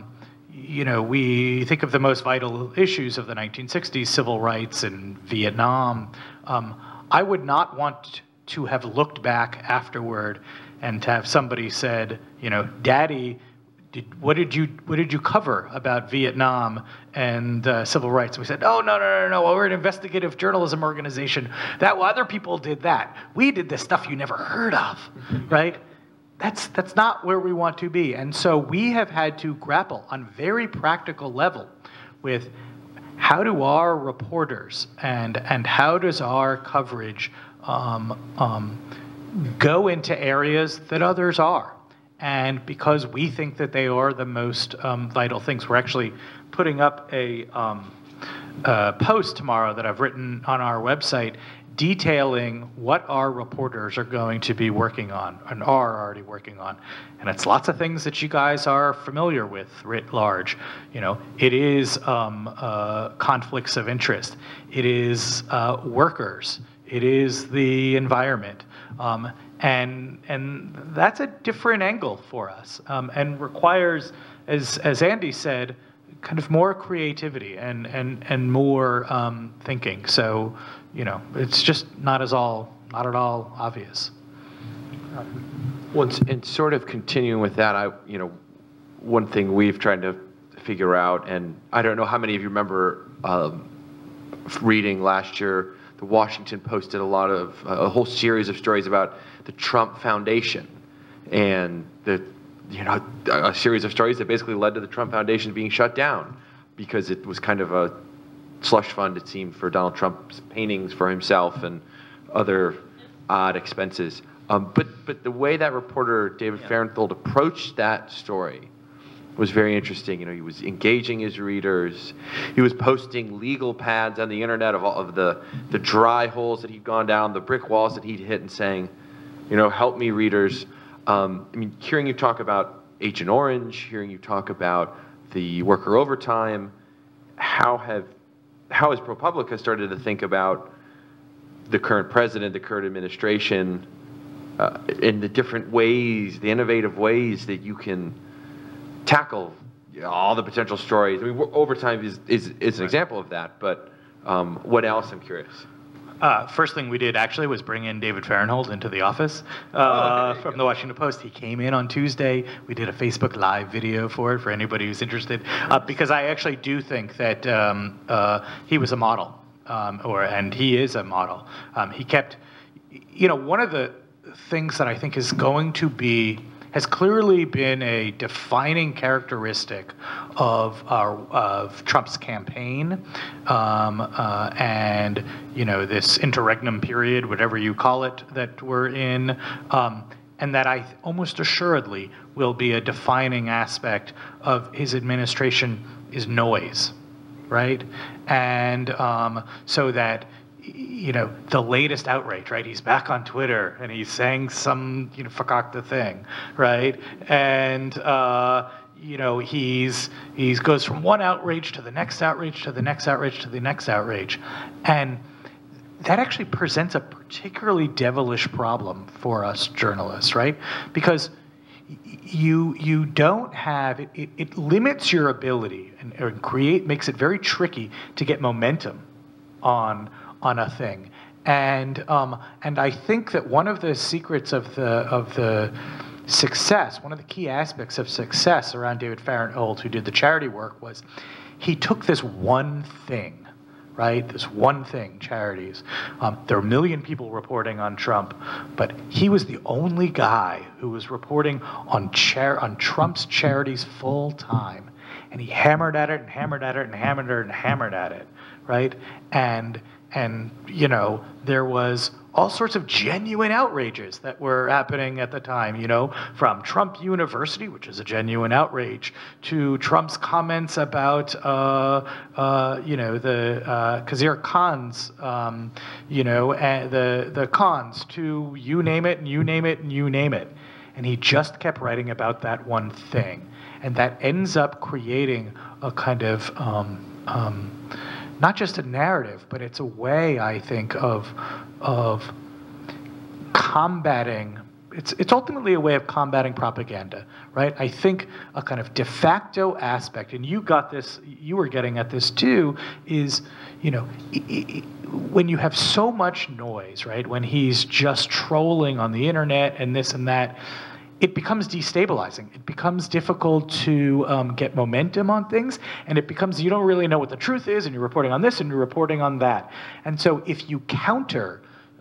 we think of the most vital issues of the 1960s, civil rights and Vietnam, I would not want to have looked back afterward and to have somebody said, Daddy, what did you cover about Vietnam and civil rights? We said, oh, no, well, we're an investigative journalism organization. Other people did that. We did this stuff you never heard of, right? That's not where we want to be. And so we have had to grapple on very practical level with, how do our reporters and how does our coverage go into areas that others are? And because we think that they are the most vital things, we're actually putting up a post tomorrow that I've written on our website detailing what our reporters are going to be working on and are already working on. And it's lots of things that you guys are familiar with writ large. It is conflicts of interest. It is workers. It is the environment. And that's a different angle for us, and requires, as Andy said, kind of more creativity and more thinking. So, it's just not at all obvious. And sort of continuing with that, one thing we've tried to figure out, and I don't know how many of you remember reading last year, the Washington posted a whole series of stories about the Trump Foundation, and a series of stories that basically led to the Trump Foundation being shut down because it was kind of a slush fund, it seemed, for Donald Trump's paintings for himself and other odd expenses. But the way that reporter David Fahrenthold approached that story was very interesting. He was engaging his readers. He was posting legal pads on the internet of all of the dry holes that he'd gone down, the brick walls that he'd hit, and saying, help me, readers. Hearing you talk about Agent Orange, hearing you talk about the worker overtime, how has ProPublica started to think about the current president, the current administration, in the different ways, the innovative ways that you can tackle all the potential stories? Overtime is an example of that, but what else? I'm curious. First thing we did actually was bring in David Fahrenthold into the office from the Washington Post. He came in on Tuesday. We did a Facebook Live video for anybody who's interested, because I actually do think that he was a model, and he is a model. He kept, one of the things that I think is going to be has clearly been a defining characteristic of Trump's campaign, and this interregnum period, whatever you call it, that we're in, and that I almost assuredly will be a defining aspect of his administration is noise, right? And so that, the latest outrage, right? He's back on Twitter and he's saying some, fakakta thing, right? And, he's goes from one outrage to the next outrage to the next outrage to the next outrage. And that actually presents a particularly devilish problem for us journalists, right? Because you don't have, it limits your ability and makes it very tricky to get momentum on a thing. And I think that one of the secrets of the success, one of the key aspects of success around David Fahrenthold, who did the charity work, was he took this one thing, right? This one thing, charities. There are 1 million people reporting on Trump, but he was the only guy who was reporting on Trump's charities full time. And he hammered at it and hammered at it and hammered at it and hammered at it, right? And there was all sorts of genuine outrages that were happening at the time, from Trump University, which is a genuine outrage, to Trump's comments about, the Khazir Khans, and the Khans, to you name it and you name it and you name it. And he just kept writing about that one thing. And that ends up creating a kind of, not just a narrative, but it's a way, I think, of combating. It's ultimately a way of combating propaganda, right? I think a kind of de facto aspect, and you were getting at this too, is, when you have so much noise, right? When he's just trolling on the internet and this and that, it becomes destabilizing. It becomes difficult to get momentum on things, and it becomes, you don't really know what the truth is, and you're reporting on this and you're reporting on that. And so if you counter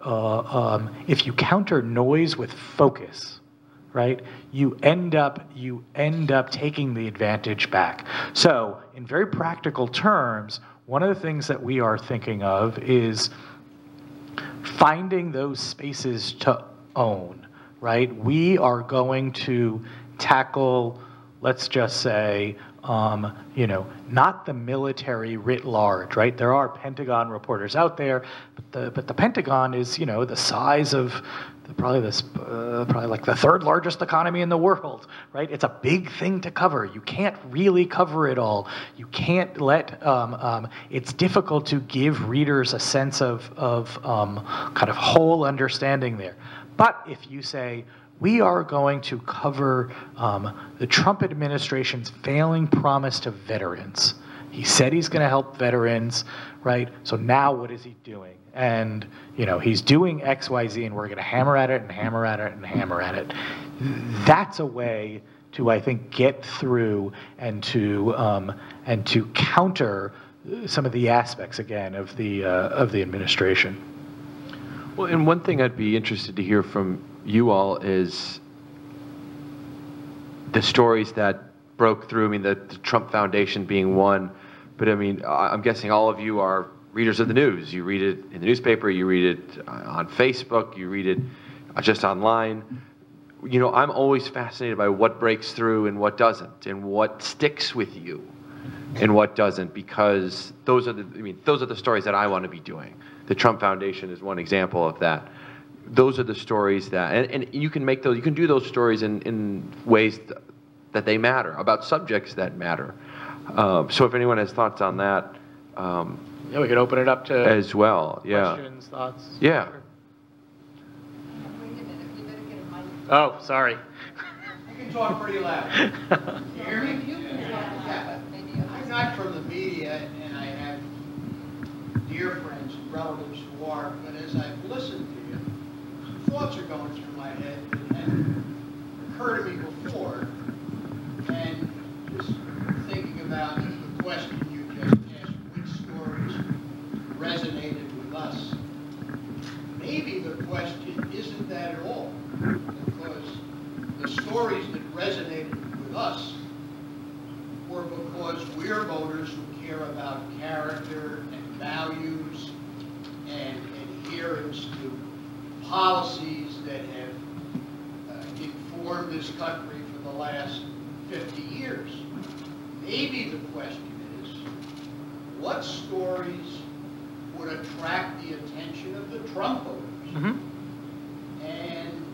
noise with focus, right, you end up taking the advantage back. So in very practical terms, one of the things that we are thinking of is finding those spaces to own. Right? We are going to tackle, let's just say, not the military writ large, right? There are Pentagon reporters out there, but the Pentagon is, the size of probably like the third largest economy in the world, right? It's a big thing to cover. You can't really cover it all. You can't let. It's difficult to give readers a sense of kind of whole understanding there. But if you say, we are going to cover the Trump administration's failing promise to veterans. He said he's going to help veterans, right? So now what is he doing? And, he's doing X, Y, Z, and we're going to hammer at it and hammer at it and hammer at it. That's a way to, I think, get through and to counter some of the aspects, again, of the administration. Well, and one thing I'd be interested to hear from you all is the stories that broke through. I mean, the Trump Foundation being one, but I mean, I'm guessing all of you are readers of the news. You read it in the newspaper, you read it on Facebook, you read it just online. I'm always fascinated by what breaks through and what doesn't, and what sticks with you and what doesn't, because those are the stories that I want to be doing. The Trump Foundation is one example of that. Those are the stories that, and you can make those, you can do those stories in ways that they matter, about subjects that matter. So if anyone has thoughts on that, yeah, we could open it up to as well. Yeah. Questions, thoughts. Yeah. Wait a minute, you better get a mic. Oh, sorry. I can talk pretty loud. You hear me? Yeah. I'm not from the media, and I have dear friends and relatives who are, but as I've listened to you, some thoughts are going through my head that hadn't occurred to me before. And just thinking about the question you just asked, which stories resonated with us. Maybe the question isn't that at all, because the stories that resonated with us were because we're voters who care about character and values and adherence to policies that have informed this country for the last 50 years. Maybe the question is, what stories would attract the attention of the Trump voters? Mm-hmm. And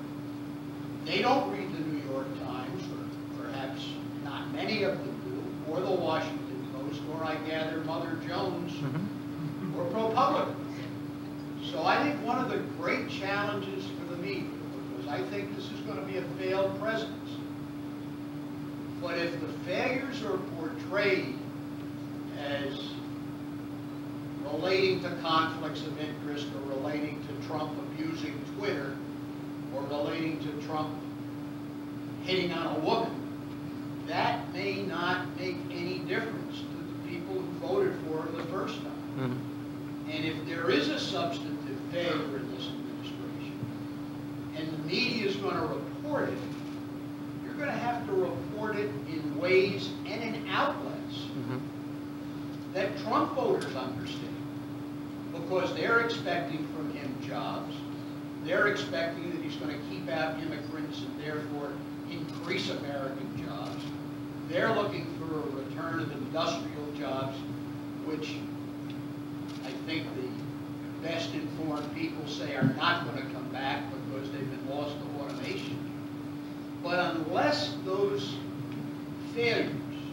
they don't read the New York Times, or perhaps not many of them do, or the Washington Post, or I gather Mother Jones, Mm-hmm. or ProPublica. So I think one of the great challenges for the media, because I think this is going to be a failed presidency, but if the failures are portrayed as relating to conflicts of interest, or relating to Trump abusing Twitter, or relating to Trump hitting on a woman, that may not make any difference to the people who voted for him the first time. Mm-hmm. And if there is a substantive failure in this administration, and the media is going to report it, you're going to have to report it in ways and in outlets Mm-hmm. that Trump voters understand. Because they're expecting from him jobs. They're expecting that he's going to keep out immigrants and therefore increase American jobs. They're looking for a return of industrial jobs, which I think the best informed people say are not going to come back because they've been lost to automation. But unless those failures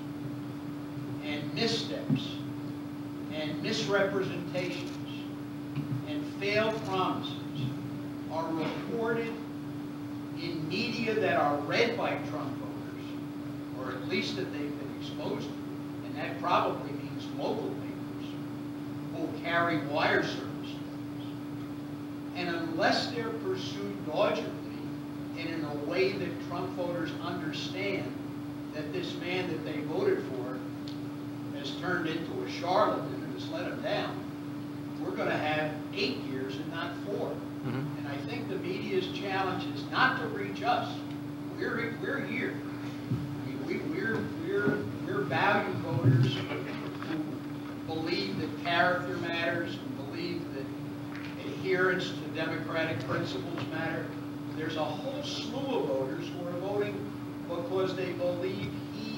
and missteps and misrepresentations and failed promises are reported in media that are read by Trump voters, or at least that they've been exposed to, and that probably means local papers who carry wire service stories. And unless they're pursued dodgedly and in a way that Trump voters understand that this man that they voted for has turned into a charlatan and has let them down, we're going to have 8 years and not 4. Mm-hmm. And I think the media's challenge is not to reach us. We're here. I mean, we're value voters who believe that character matters, and believe that adherence to democratic principles matter. There's a whole slew of voters who are voting because they believe he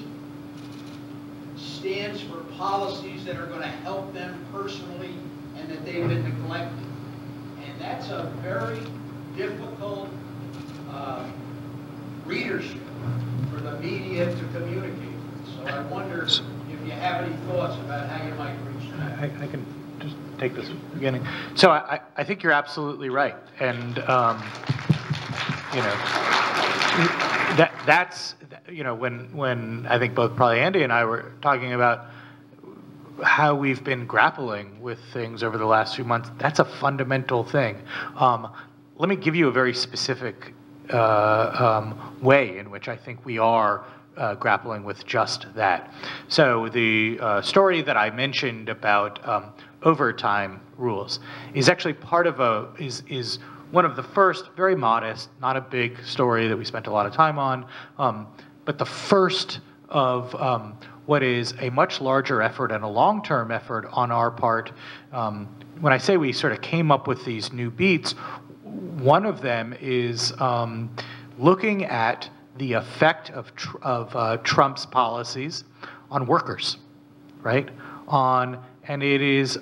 stands for policies that are going to help them personally and that they've been neglected. And that's a very difficult readership for the media to communicate with. So I wonder if you have any thoughts about how you might reach that. I can just take this beginning. So I think you're absolutely right. And, you know, that's, you know, when I think both probably Andy and I were talking about how we've been grappling with things over the last few months, that's a fundamental thing. Let me give you a very specific way in which I think we are grappling with just that. So the story that I mentioned about overtime rules is actually part of is one of the first, very modest, not a big story that we spent a lot of time on, but the first of what is a much larger effort and a long-term effort on our part. When I say we sort of came up with these new beats, one of them is looking at the effect of Trump's policies on workers, right? And it is,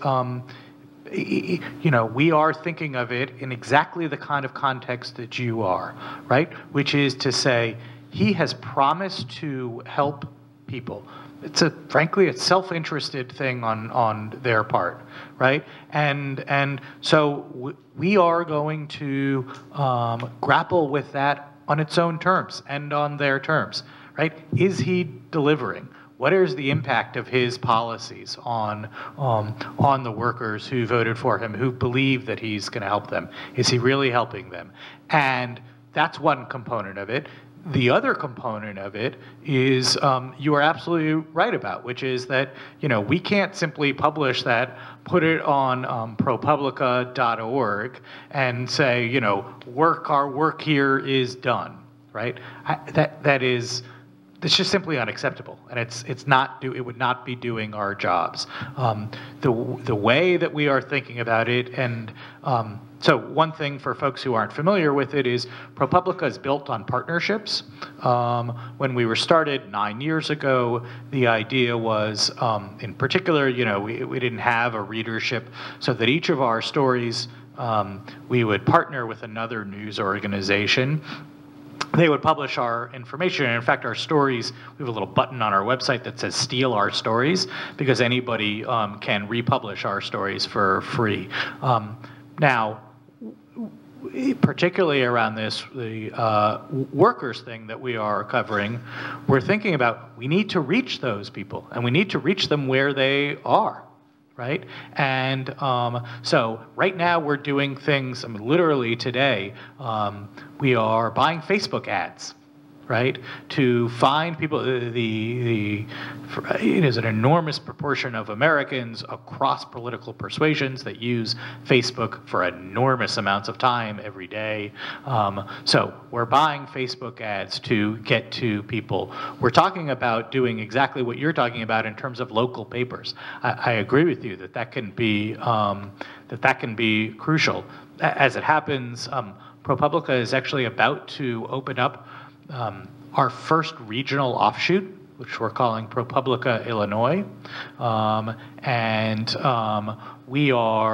you know, we are thinking of it in exactly the kind of context that you are, right? Which is to say, he has promised to help people. Frankly, it's self-interested thing on their part, right? And so we are going to grapple with that on its own terms and on their terms, right? Is he delivering? What is the impact of his policies on the workers who voted for him, who believe that he's going to help them? Is he really helping them? And that's one component of it. The other component of it is you are absolutely right about, which is that, you know, we can't simply publish that, put it on ProPublica.org and say, you know, our work here is done, right? It's just simply unacceptable, and it would not be doing our jobs. The way that we are thinking about it, and so one thing for folks who aren't familiar with it is ProPublica is built on partnerships. When we were started 9 years ago, the idea was, in particular, we didn't have a readership, so that each of our stories, we would partner with another news organization. They would publish our information, and in fact, our stories, we have a little button on our website that says steal our stories, because anybody can republish our stories for free. Now, particularly around the workers thing that we are covering, we're thinking about, we need to reach those people, and we need to reach them where they are. Right? And so right now we're doing things, literally today, we are buying Facebook ads, right? To find people, it is an enormous proportion of Americans across political persuasions that use Facebook for enormous amounts of time every day. So we're buying Facebook ads to get to people. We're talking about doing exactly what you're talking about in terms of local papers. I agree with you that can be crucial. As it happens, ProPublica is actually about to open up our first regional offshoot, which we're calling ProPublica Illinois, and we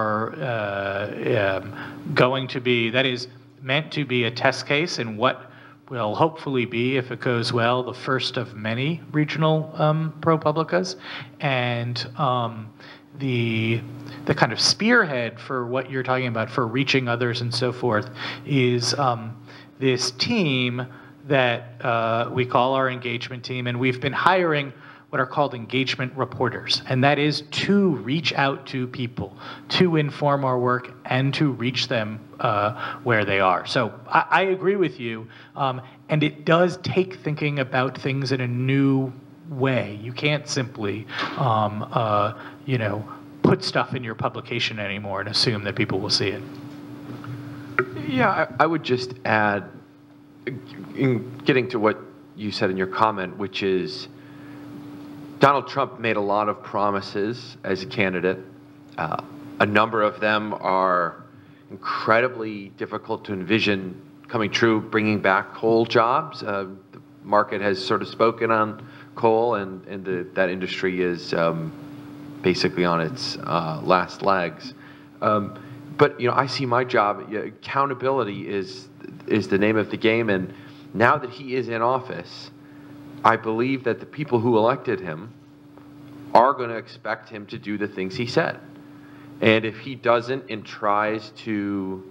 are going to be, that is meant to be a test case in what will hopefully be, if it goes well, the first of many regional ProPublicas, and the kind of spearhead for what you're talking about for reaching others and so forth is this team that we call our engagement team, and we've been hiring what are called engagement reporters, and that is to reach out to people, to inform our work, and to reach them where they are. So I agree with you, and it does take thinking about things in a new way. You can't simply, put stuff in your publication anymore and assume that people will see it. Yeah, I would just add, in getting to what you said in your comment, which is Donald Trump made a lot of promises as a candidate. A number of them are incredibly difficult to envision coming true, bringing back coal jobs. The market has sort of spoken on coal, and that industry is basically on its last legs. But I see my job. Accountability is the name of the game, and now that he is in office, I believe that the people who elected him are going to expect him to do the things he said. And if he doesn't and tries to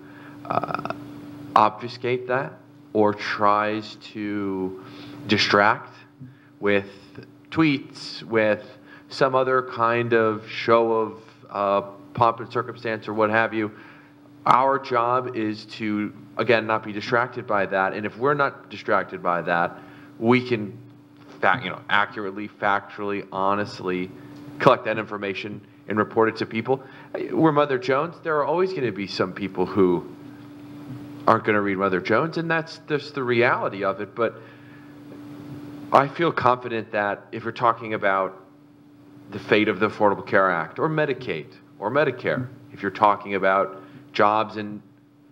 obfuscate that, or tries to distract with tweets, with some other kind of show of pomp and circumstance or what have you, our job is to, again, not be distracted by that. And if we're not distracted by that, we can accurately, factually, honestly collect that information and report it to people. We're Mother Jones. There are always going to be some people who aren't going to read Mother Jones, and that's just the reality of it. But I feel confident that if we're talking about the fate of the Affordable Care Act, or Medicaid, or Medicare, if you're talking about jobs in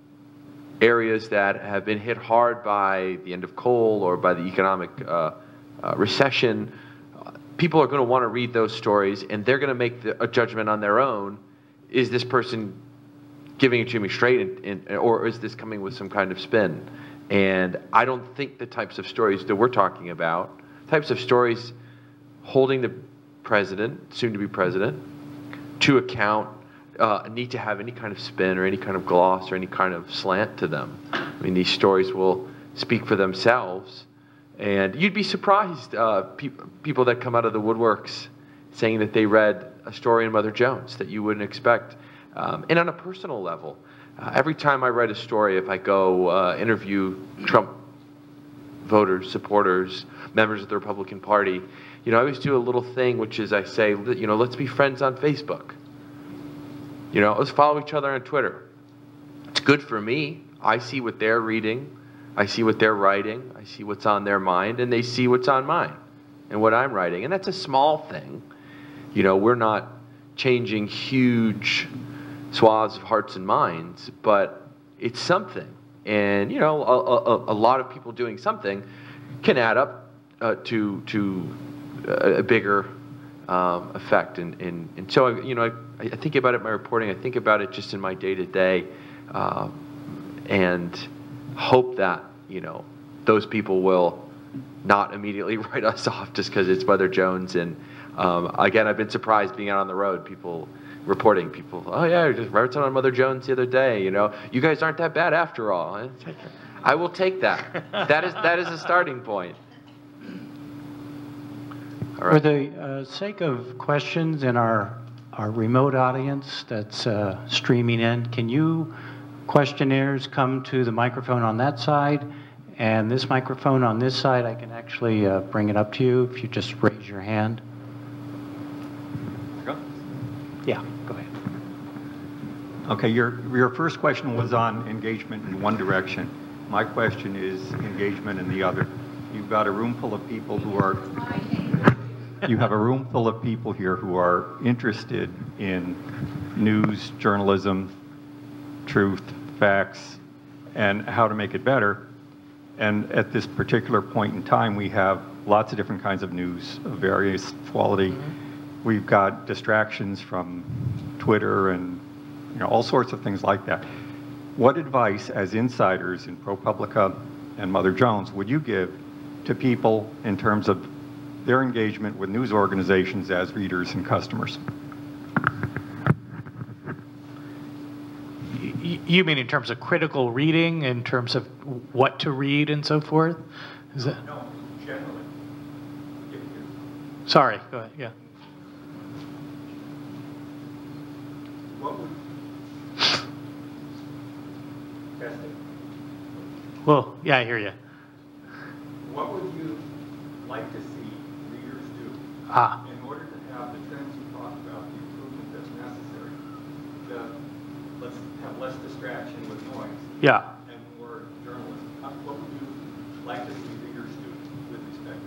areas that have been hit hard by the end of coal or by the economic recession, people are going to want to read those stories, and they're going to make a judgment on their own. Is this person giving it to me straight, or is this coming with some kind of spin? And I don't think the types of stories that we're talking about, types of stories holding the president, soon to be president, to account, need to have any kind of spin or any kind of gloss or any kind of slant to them. I mean, these stories will speak for themselves. And you'd be surprised, people that come out of the woodworks saying that they read a story in Mother Jones that you wouldn't expect. And on a personal level, every time I write a story, if I go interview Trump voters, supporters, members of the Republican Party, I always do a little thing, which is I say, let's be friends on Facebook. Let's follow each other on Twitter. It's good for me. I see what they're reading. I see what they're writing, I see what's on their mind, and they see what's on mine and what I'm writing. And that's a small thing. You know, we're not changing huge swaths of hearts and minds, but it's something. And, you know, a lot of people doing something can add up to a bigger effect. And so, you know, I think about it in my reporting, I think about it just in my day-to-day, and hope that, you know, those people will not immediately write us off just because it's Mother Jones. And again, I've been surprised being out on the road, people reporting, oh yeah, I just wrote on Mother Jones the other day, you know, you guys aren't that bad after all. I will take that. That is a starting point. All right. For the sake of questions in our remote audience that's streaming in, can you questionnaires come to the microphone on that side? And this microphone on this side, I can actually bring it up to you if you just raise your hand. Go. Yeah, go ahead. Okay, your first question was on engagement in one direction. My question is engagement in the other. You've got a room full of people who are... You have a room full of people here who are interested in news, journalism, truth, facts, and how to make it better. And at this particular point in time, we have lots of different kinds of news of various quality. We've got distractions from Twitter and, you know, all sorts of things like that. What advice, as insiders in ProPublica and Mother Jones, would you give to people in terms of their engagement with news organizations as readers and customers? You mean in terms of critical reading, in terms of what to read and so forth? Is that? No, generally. Sorry, go ahead, yeah. What would... Testing. Well, yeah, I hear you. What would you like to see readers do in order to have the trends you talk about, the improvement that's necessary? Let's have less distraction with noise. Yeah. And more journalism. What would you like to see readers do with respect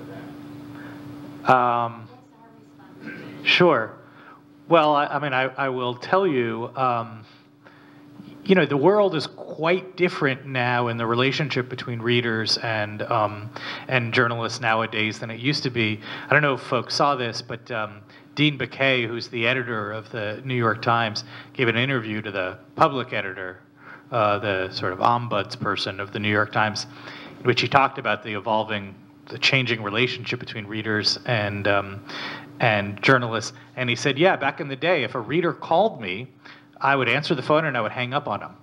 to that? Sure. Well, I mean, I will tell you, you know, the world is quite different now in the relationship between readers and journalists nowadays than it used to be. I don't know if folks saw this, but Dean Baquet, who's the editor of the New York Times, gave an interview to the public editor, the sort of ombuds person of the New York Times, in which he talked about the changing relationship between readers and journalists. And he said, yeah, back in the day, if a reader called me, I would answer the phone and I would hang up on him.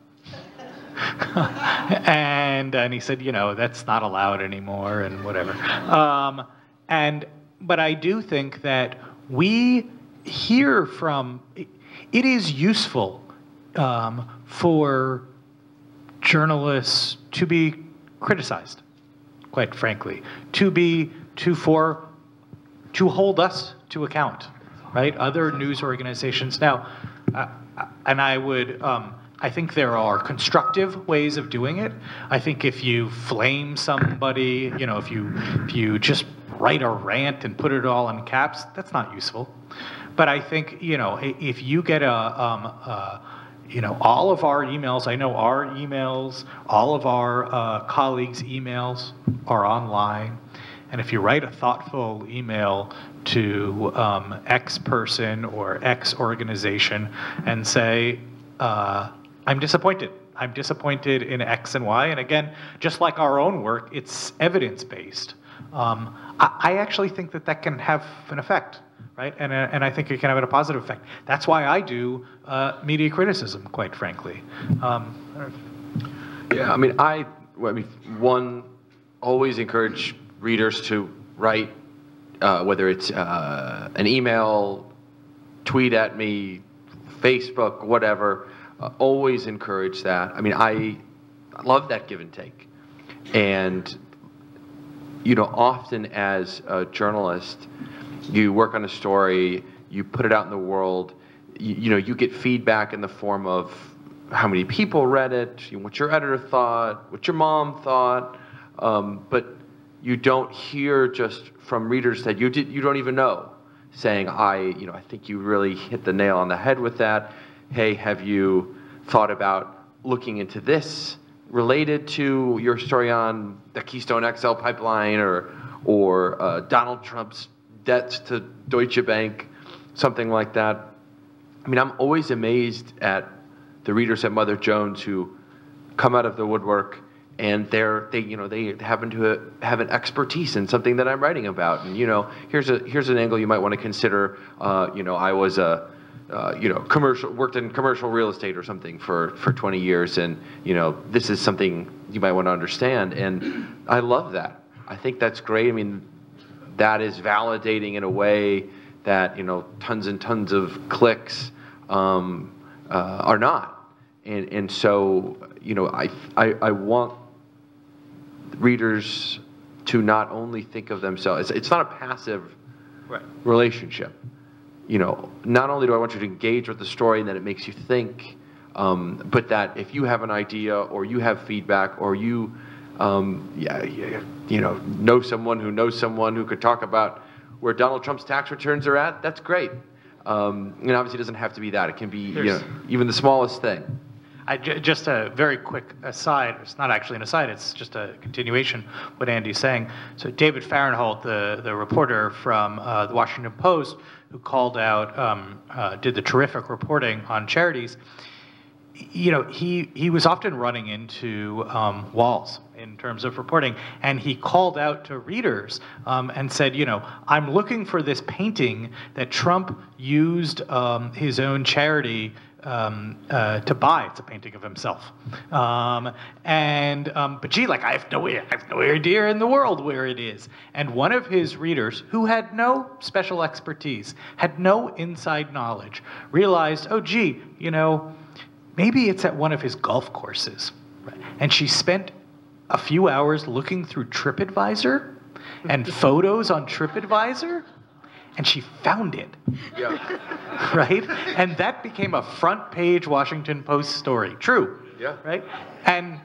and he said, you know, that's not allowed anymore and whatever. But I do think that we hear from, it is useful for journalists to be criticized, quite frankly, to hold us to account, right? Other news organizations. Now, and I would, I think there are constructive ways of doing it. I think if you flame somebody, you know, if you just write a rant and put it all in caps, that's not useful. But I think, you know, if you get you know, all of our emails, I know our emails, all of our colleagues' emails are online. And if you write a thoughtful email to X person or X organization and say, I'm disappointed. I'm disappointed in X and Y. And again, just like our own work, it's evidence-based. I actually think that can have an effect, right? And I think it can have a positive effect. That's why I do media criticism, quite frankly. Yeah, I mean, one, always encourage readers to write, whether it's an email, tweet at me, Facebook, whatever. Always encourage that. I mean, I love that give and take. And, you know, often as a journalist, you work on a story, you put it out in the world, you know, you get feedback in the form of how many people read it, what your editor thought, what your mom thought, but you don't hear just from readers that you don't even know saying, I think you really hit the nail on the head with that. Hey, have you thought about looking into this related to your story on the Keystone XL pipeline or Donald Trump's debts to Deutsche Bank, something like that? I mean, I'm always amazed at the readers at Mother Jones who come out of the woodwork and they happen to have an expertise in something that I'm writing about. And here's an angle you might want to consider. I was worked in commercial real estate or something for 20 years, and this is something you might want to understand. And I love that. I think that's great. I mean, that is validating in a way that tons and tons of clicks are not. And so I want readers to not only think of themselves. It's not a passive relationship. Not only do I want you to engage with the story and that it makes you think, but that if you have an idea or you have feedback or you know someone who could talk about where Donald Trump's tax returns are at, that's great. And obviously it doesn't have to be that. It can be even the smallest thing. Just a very quick aside. It's not actually an aside. It's just a continuation of what Andy's saying. So David Fahrenthold, the reporter from the Washington Post, who called out, did the terrific reporting on charities. He was often running into walls in terms of reporting, and he called out to readers and said, I'm looking for this painting that Trump used his own charity to buy. It's a painting of himself, but gee, I have no idea in the world where it is. And one of his readers, who had no special expertise, had no inside knowledge, realized, oh gee, maybe it's at one of his golf courses. And she spent a few hours looking through TripAdvisor and photos on TripAdvisor, and she found it. Yeah. Right? And that became a front page Washington Post story. True. Yeah. Right? And,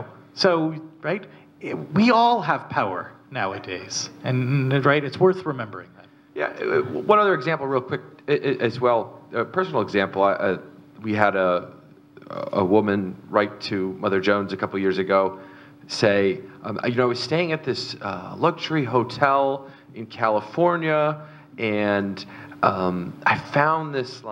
right? We all have power nowadays. And, right, it's worth remembering that. Yeah. One other example real quick as well, a personal example. We had a woman write to Mother Jones a couple years ago, say, I was staying at this luxury hotel in California, and I found this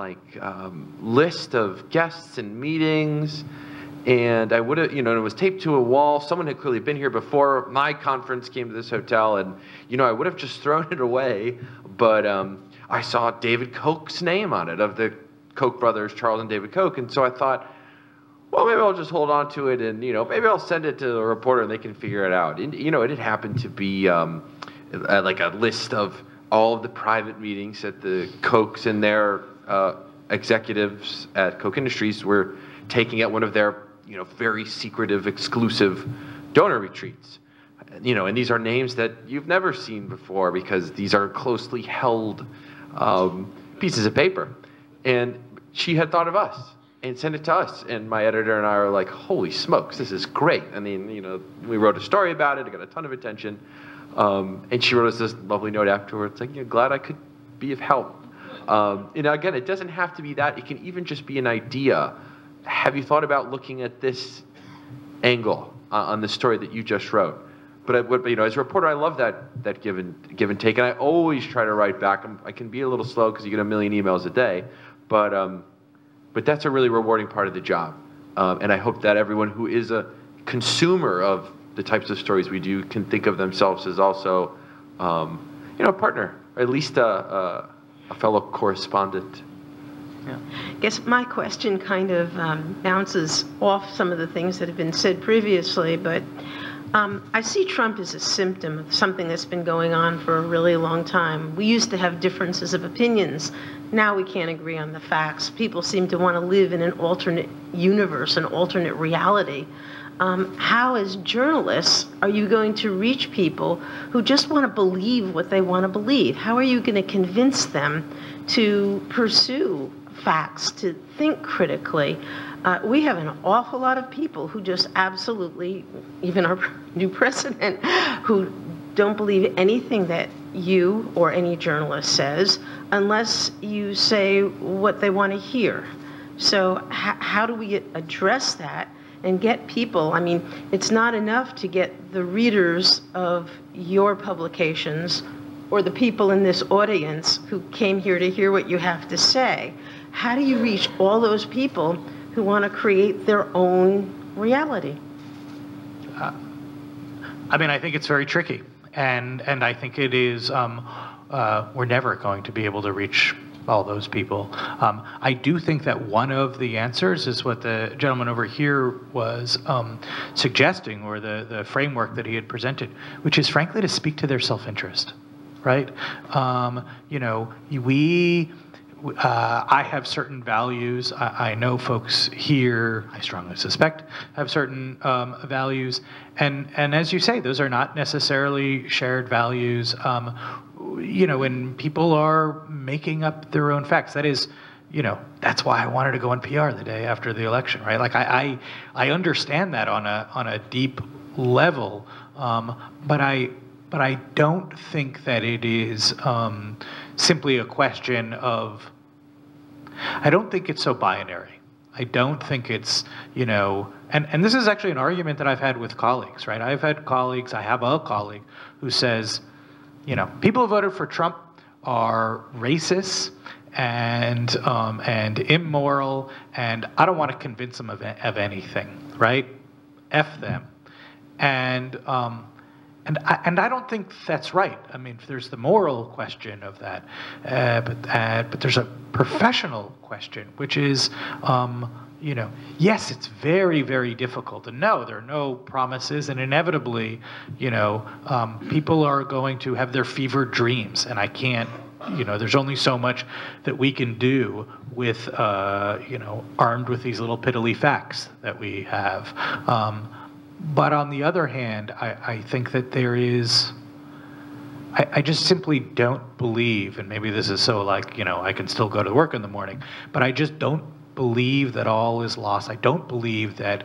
list of guests and meetings, and I would have, it was taped to a wall. Someone had clearly been here before my conference came to this hotel, and I would have just thrown it away, but I saw David Koch's name on it, of the Koch brothers, Charles and David Koch, and so I thought, well, maybe I'll just hold on to it, and maybe I'll send it to the reporter and they can figure it out. And it had happened to be like a list of all of the private meetings that the Kochs and their executives at Koch Industries were taking at one of their very secretive, exclusive donor retreats. And these are names that you've never seen before because these are closely held pieces of paper. And she had thought of us and sent it to us. And my editor and I are like, holy smokes, this is great. I mean, we wrote a story about it. It got a ton of attention. And she wrote us this lovely note afterwards, like, glad I could be of help. Again, it doesn't have to be that. It can even just be an idea. Have you thought about looking at this angle on the story that you just wrote? But as a reporter, I love that give and take. And I always try to write back. I can be a little slow because you get a million emails a day. But that's a really rewarding part of the job. And I hope that everyone who is a consumer of the types of stories we do can think of themselves as also, a partner, or at least a fellow correspondent. Yeah. I guess my question kind of bounces off some of the things that have been said previously, but I see Trump as a symptom of something that's been going on for a really long time. We used to have differences of opinions. Now we can't agree on the facts. People seem to want to live in an alternate universe, an alternate reality. How, as journalists, are you going to reach people who just want to believe what they want to believe? How are you going to convince them to pursue facts, to think critically. We have an awful lot of people who just absolutely, even our new president, who don't believe anything that you or any journalist says unless you say what they want to hear. So how do we address that and get people? I mean, it's not enough to get the readers of your publications or the people in this audience who came here to hear what you have to say. How do you reach all those people who want to create their own reality? I mean, I think it's very tricky. And I think it is, we're never going to be able to reach all those people. I do think that one of the answers is what the gentleman over here was suggesting, or the framework that he had presented, which is frankly to speak to their self-interest, right? You know, I have certain values. I know folks here, I strongly suspect, have certain values. And as you say, those are not necessarily shared values. You know, when people are making up their own facts, that is, you know, that's why I wanted to go on PR the day after the election, right? Like I understand that on a deep level, but I don't think that it is simply a question of, I don't think it's so binary. I don't think it's, you know, and this is actually an argument that I've had with colleagues, right? I have a colleague who says, you know, people who voted for Trump are racist and immoral, and I don't want to convince them of anything, right? F them. And I don't think that's right. I mean, there's the moral question of that, but there's a professional question, which is, you know, yes, it's very, very difficult. And no, there are no promises, and inevitably, you know, people are going to have their fevered dreams, and I can't, you know, there's only so much that we can do with, you know, armed with these little piddly facts that we have. But on the other hand, I think that there is, I just simply don't believe, and maybe this is so like, you know, I can still go to work in the morning, but I just don't believe that all is lost. I don't believe that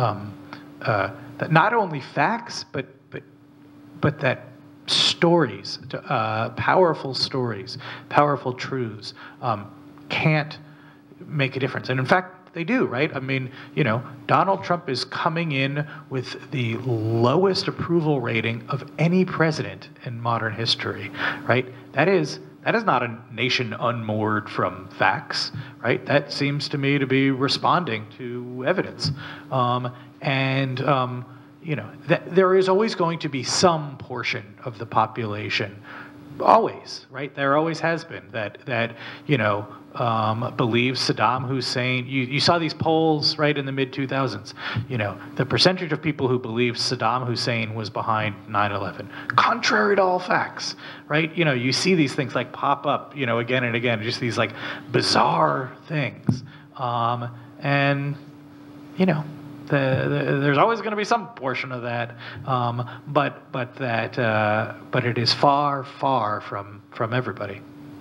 that not only facts, but that stories, powerful stories, powerful truths, can't make a difference. And in fact, they do, right? I mean, you know, Donald Trump is coming in with the lowest approval rating of any president in modern history, right? That is not a nation unmoored from facts, right? That seems to me to be responding to evidence. You know, there is always going to be some portion of the population, always, right? There always has been that you know, believes Saddam Hussein. You saw these polls, right, in the mid-2000s. You know, the percentage of people who believed Saddam Hussein was behind 9/11, contrary to all facts, right? You know, you see these things like pop up, you know, again and again, just these like bizarre things. And, you know, there's always going to be some portion of that, but it is far, far from everybody.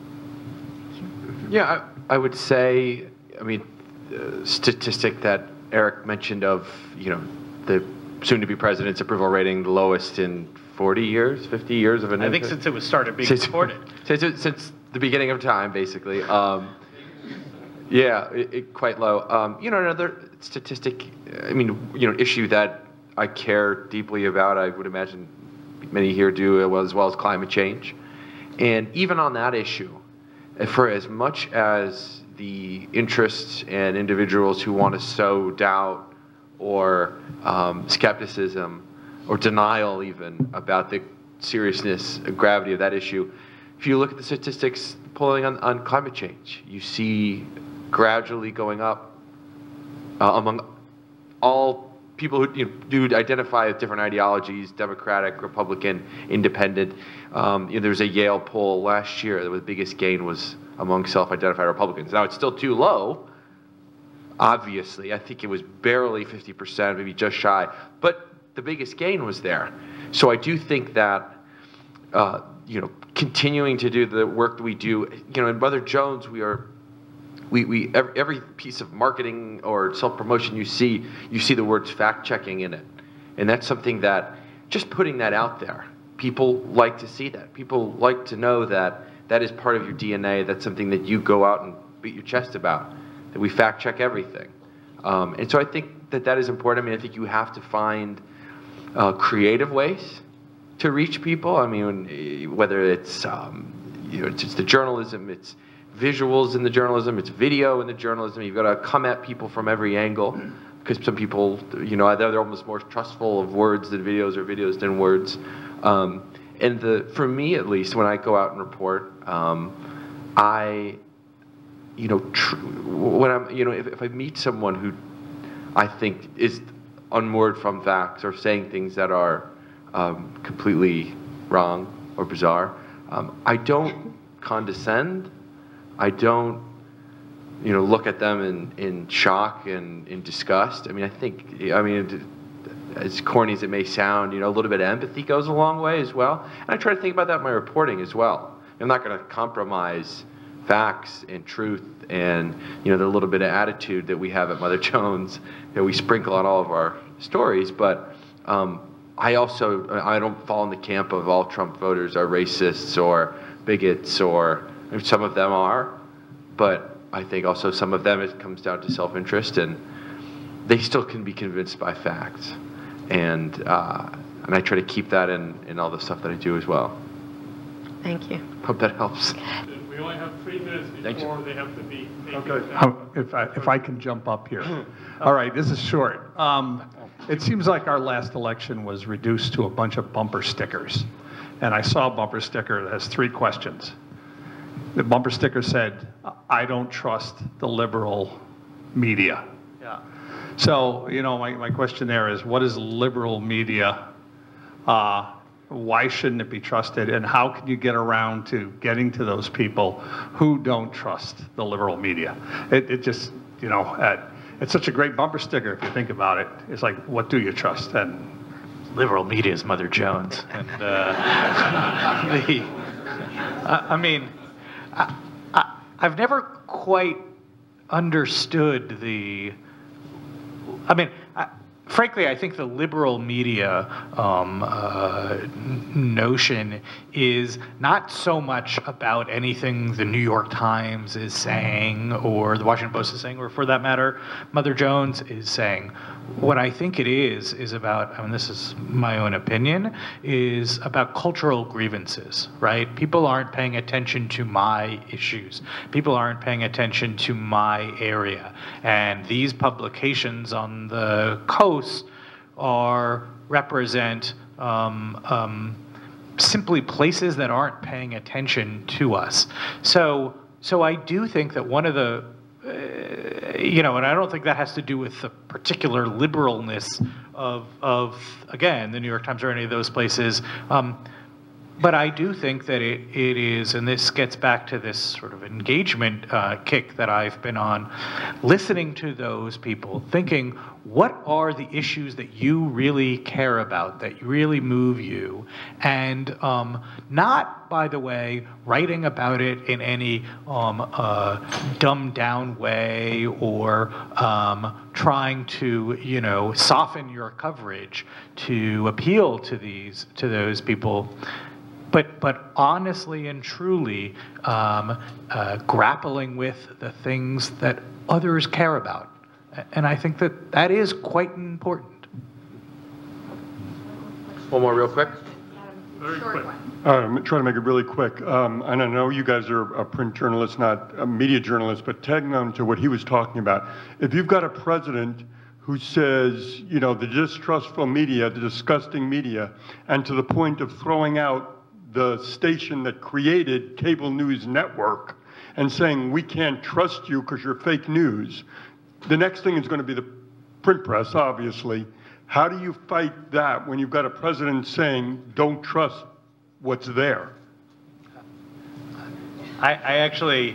Yeah, I would say, I mean, the statistic that Eric mentioned of, you know, the soon-to-be president's approval rating, the lowest in 40 years, 50 years of an... I think since it was started being reported. Since the beginning of time, basically. Yeah, quite low. You know, another statistic, I mean, you know, issue that I care deeply about, I would imagine many here do, as well as climate change. And even on that issue, for as much as the interests and individuals who want to sow doubt or skepticism or denial even about the seriousness and gravity of that issue, if you look at the statistics polling on climate change, you see gradually going up among all people who, you know, do identify with different ideologies, Democratic, Republican, Independent. You know, there was a Yale poll last year that the biggest gain was among self-identified Republicans. Now, it's still too low, obviously. I think it was barely 50%, maybe just shy. But the biggest gain was there. So I do think that, you know, continuing to do the work that we do, you know, in Mother Jones, we are every piece of marketing or self-promotion you see the words fact-checking in it. And that's something that, just putting that out there, people like to see that. People like to know that that is part of your DNA. That's something that you go out and beat your chest about, that we fact-check everything. And so I think that is important. I mean, I think you have to find creative ways to reach people. I mean, whether it's, it's just the journalism, it's visuals in the journalism, it's video in the journalism. You've got to come at people from every angle, because some people, they're almost more trustful of words than videos, or videos than words. And for me, at least, when I go out and report, if I meet someone who I think is unmoored from facts or saying things that are completely wrong or bizarre, I don't condescend. I don't, look at them in shock and in disgust. I mean, as corny as it may sound, a little bit of empathy goes a long way as well. And I try to think about that in my reporting as well. I'm not going to compromise facts and truth and, the little bit of attitude that we have at Mother Jones that we sprinkle on all of our stories. But I don't fall in the camp of all Trump voters are racists or bigots, or some of them are, but I think also some of them, it comes down to self-interest, and they still can be convinced by facts. And I try to keep that in all the stuff that I do as well. Thank you. Hope that helps. We only have 3 minutes before they have to be. Okay. If I can jump up here. All right, this is short. It seems like our last election was reduced to a bunch of bumper stickers. And I saw a bumper sticker that has 3 questions. The bumper sticker said, "I don't trust the liberal media." Yeah. So, my question there is, what is liberal media? Why shouldn't it be trusted? And how can you get around to getting to those people who don't trust the liberal media? It just, it's such a great bumper sticker if you think about it. It's like, what do you trust? And Liberal media is Mother Jones. And I've never quite understood frankly, I think the liberal media notion is not so much about anything the New York Times is saying or the Washington Post is saying, or for that matter, Mother Jones is saying. What I think it is about, this is my own opinion, is about cultural grievances, right? People aren't paying attention to my issues. People aren't paying attention to my area. And these publications on the coast represent simply places that aren't paying attention to us. So I do think that one of the and I don't think that has to do with the particular liberalness of again, the New York Times or any of those places. But I do think that it is, and this gets back to this sort of engagement kick that I've been on, listening to those people, thinking, what are the issues that you really care about, that really move you? And not, by the way, writing about it in any dumbed down way or trying to, soften your coverage to appeal to those people. But honestly and truly grappling with the things that others care about. And I think that is quite important. One more real quick. Very quick. I'm trying to make it really quick. And I know you guys are a print journalist, not a media journalist, but tagging on to what he was talking about. If you've got a president who says, the distrustful media, the disgusting media, and to the point of throwing out the station that created cable news network and saying, we can't trust you because you're fake news. The next thing is going to be the print press, obviously. How do you fight that when you've got a president saying, don't trust what's there? I actually,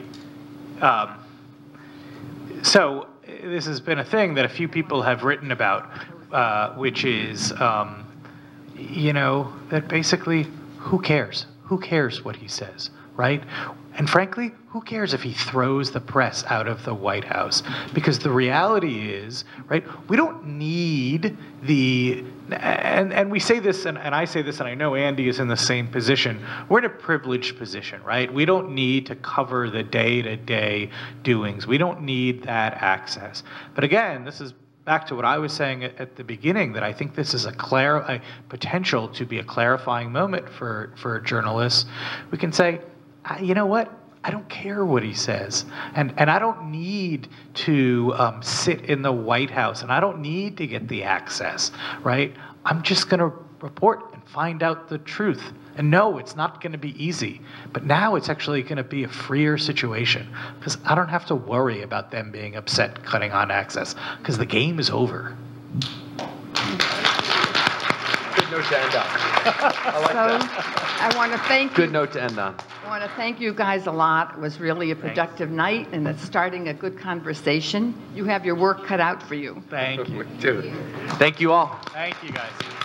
so this has been a thing that a few people have written about, which is, that basically, who cares? Who cares what he says? right? And frankly, who cares if he throws the press out of the White House? Because the reality is, right, we don't need and we say this, and I say this, and I know Andy is in the same position. We're in a privileged position, right? We don't need to cover the day-to-day doings. We don't need that access. But again, this is back to what I was saying at the beginning, that I think this is a potential to be a clarifying moment for journalists. We can say, you know what? I don't care what he says. And I don't need to sit in the White House, and I don't need to get the access, right? I'm just going to report and find out the truth. And no, it's not going to be easy. But now it's actually going to be a freer situation, because I don't have to worry about them being upset cutting on access, because the game is over. Good note to end on. I like that. I want to thank you. Good note to end on. I want to thank you guys a lot. It was really a productive night, and it's starting a good conversation. You have your work cut out for you. Thank you. Thank you all. Thank you, guys.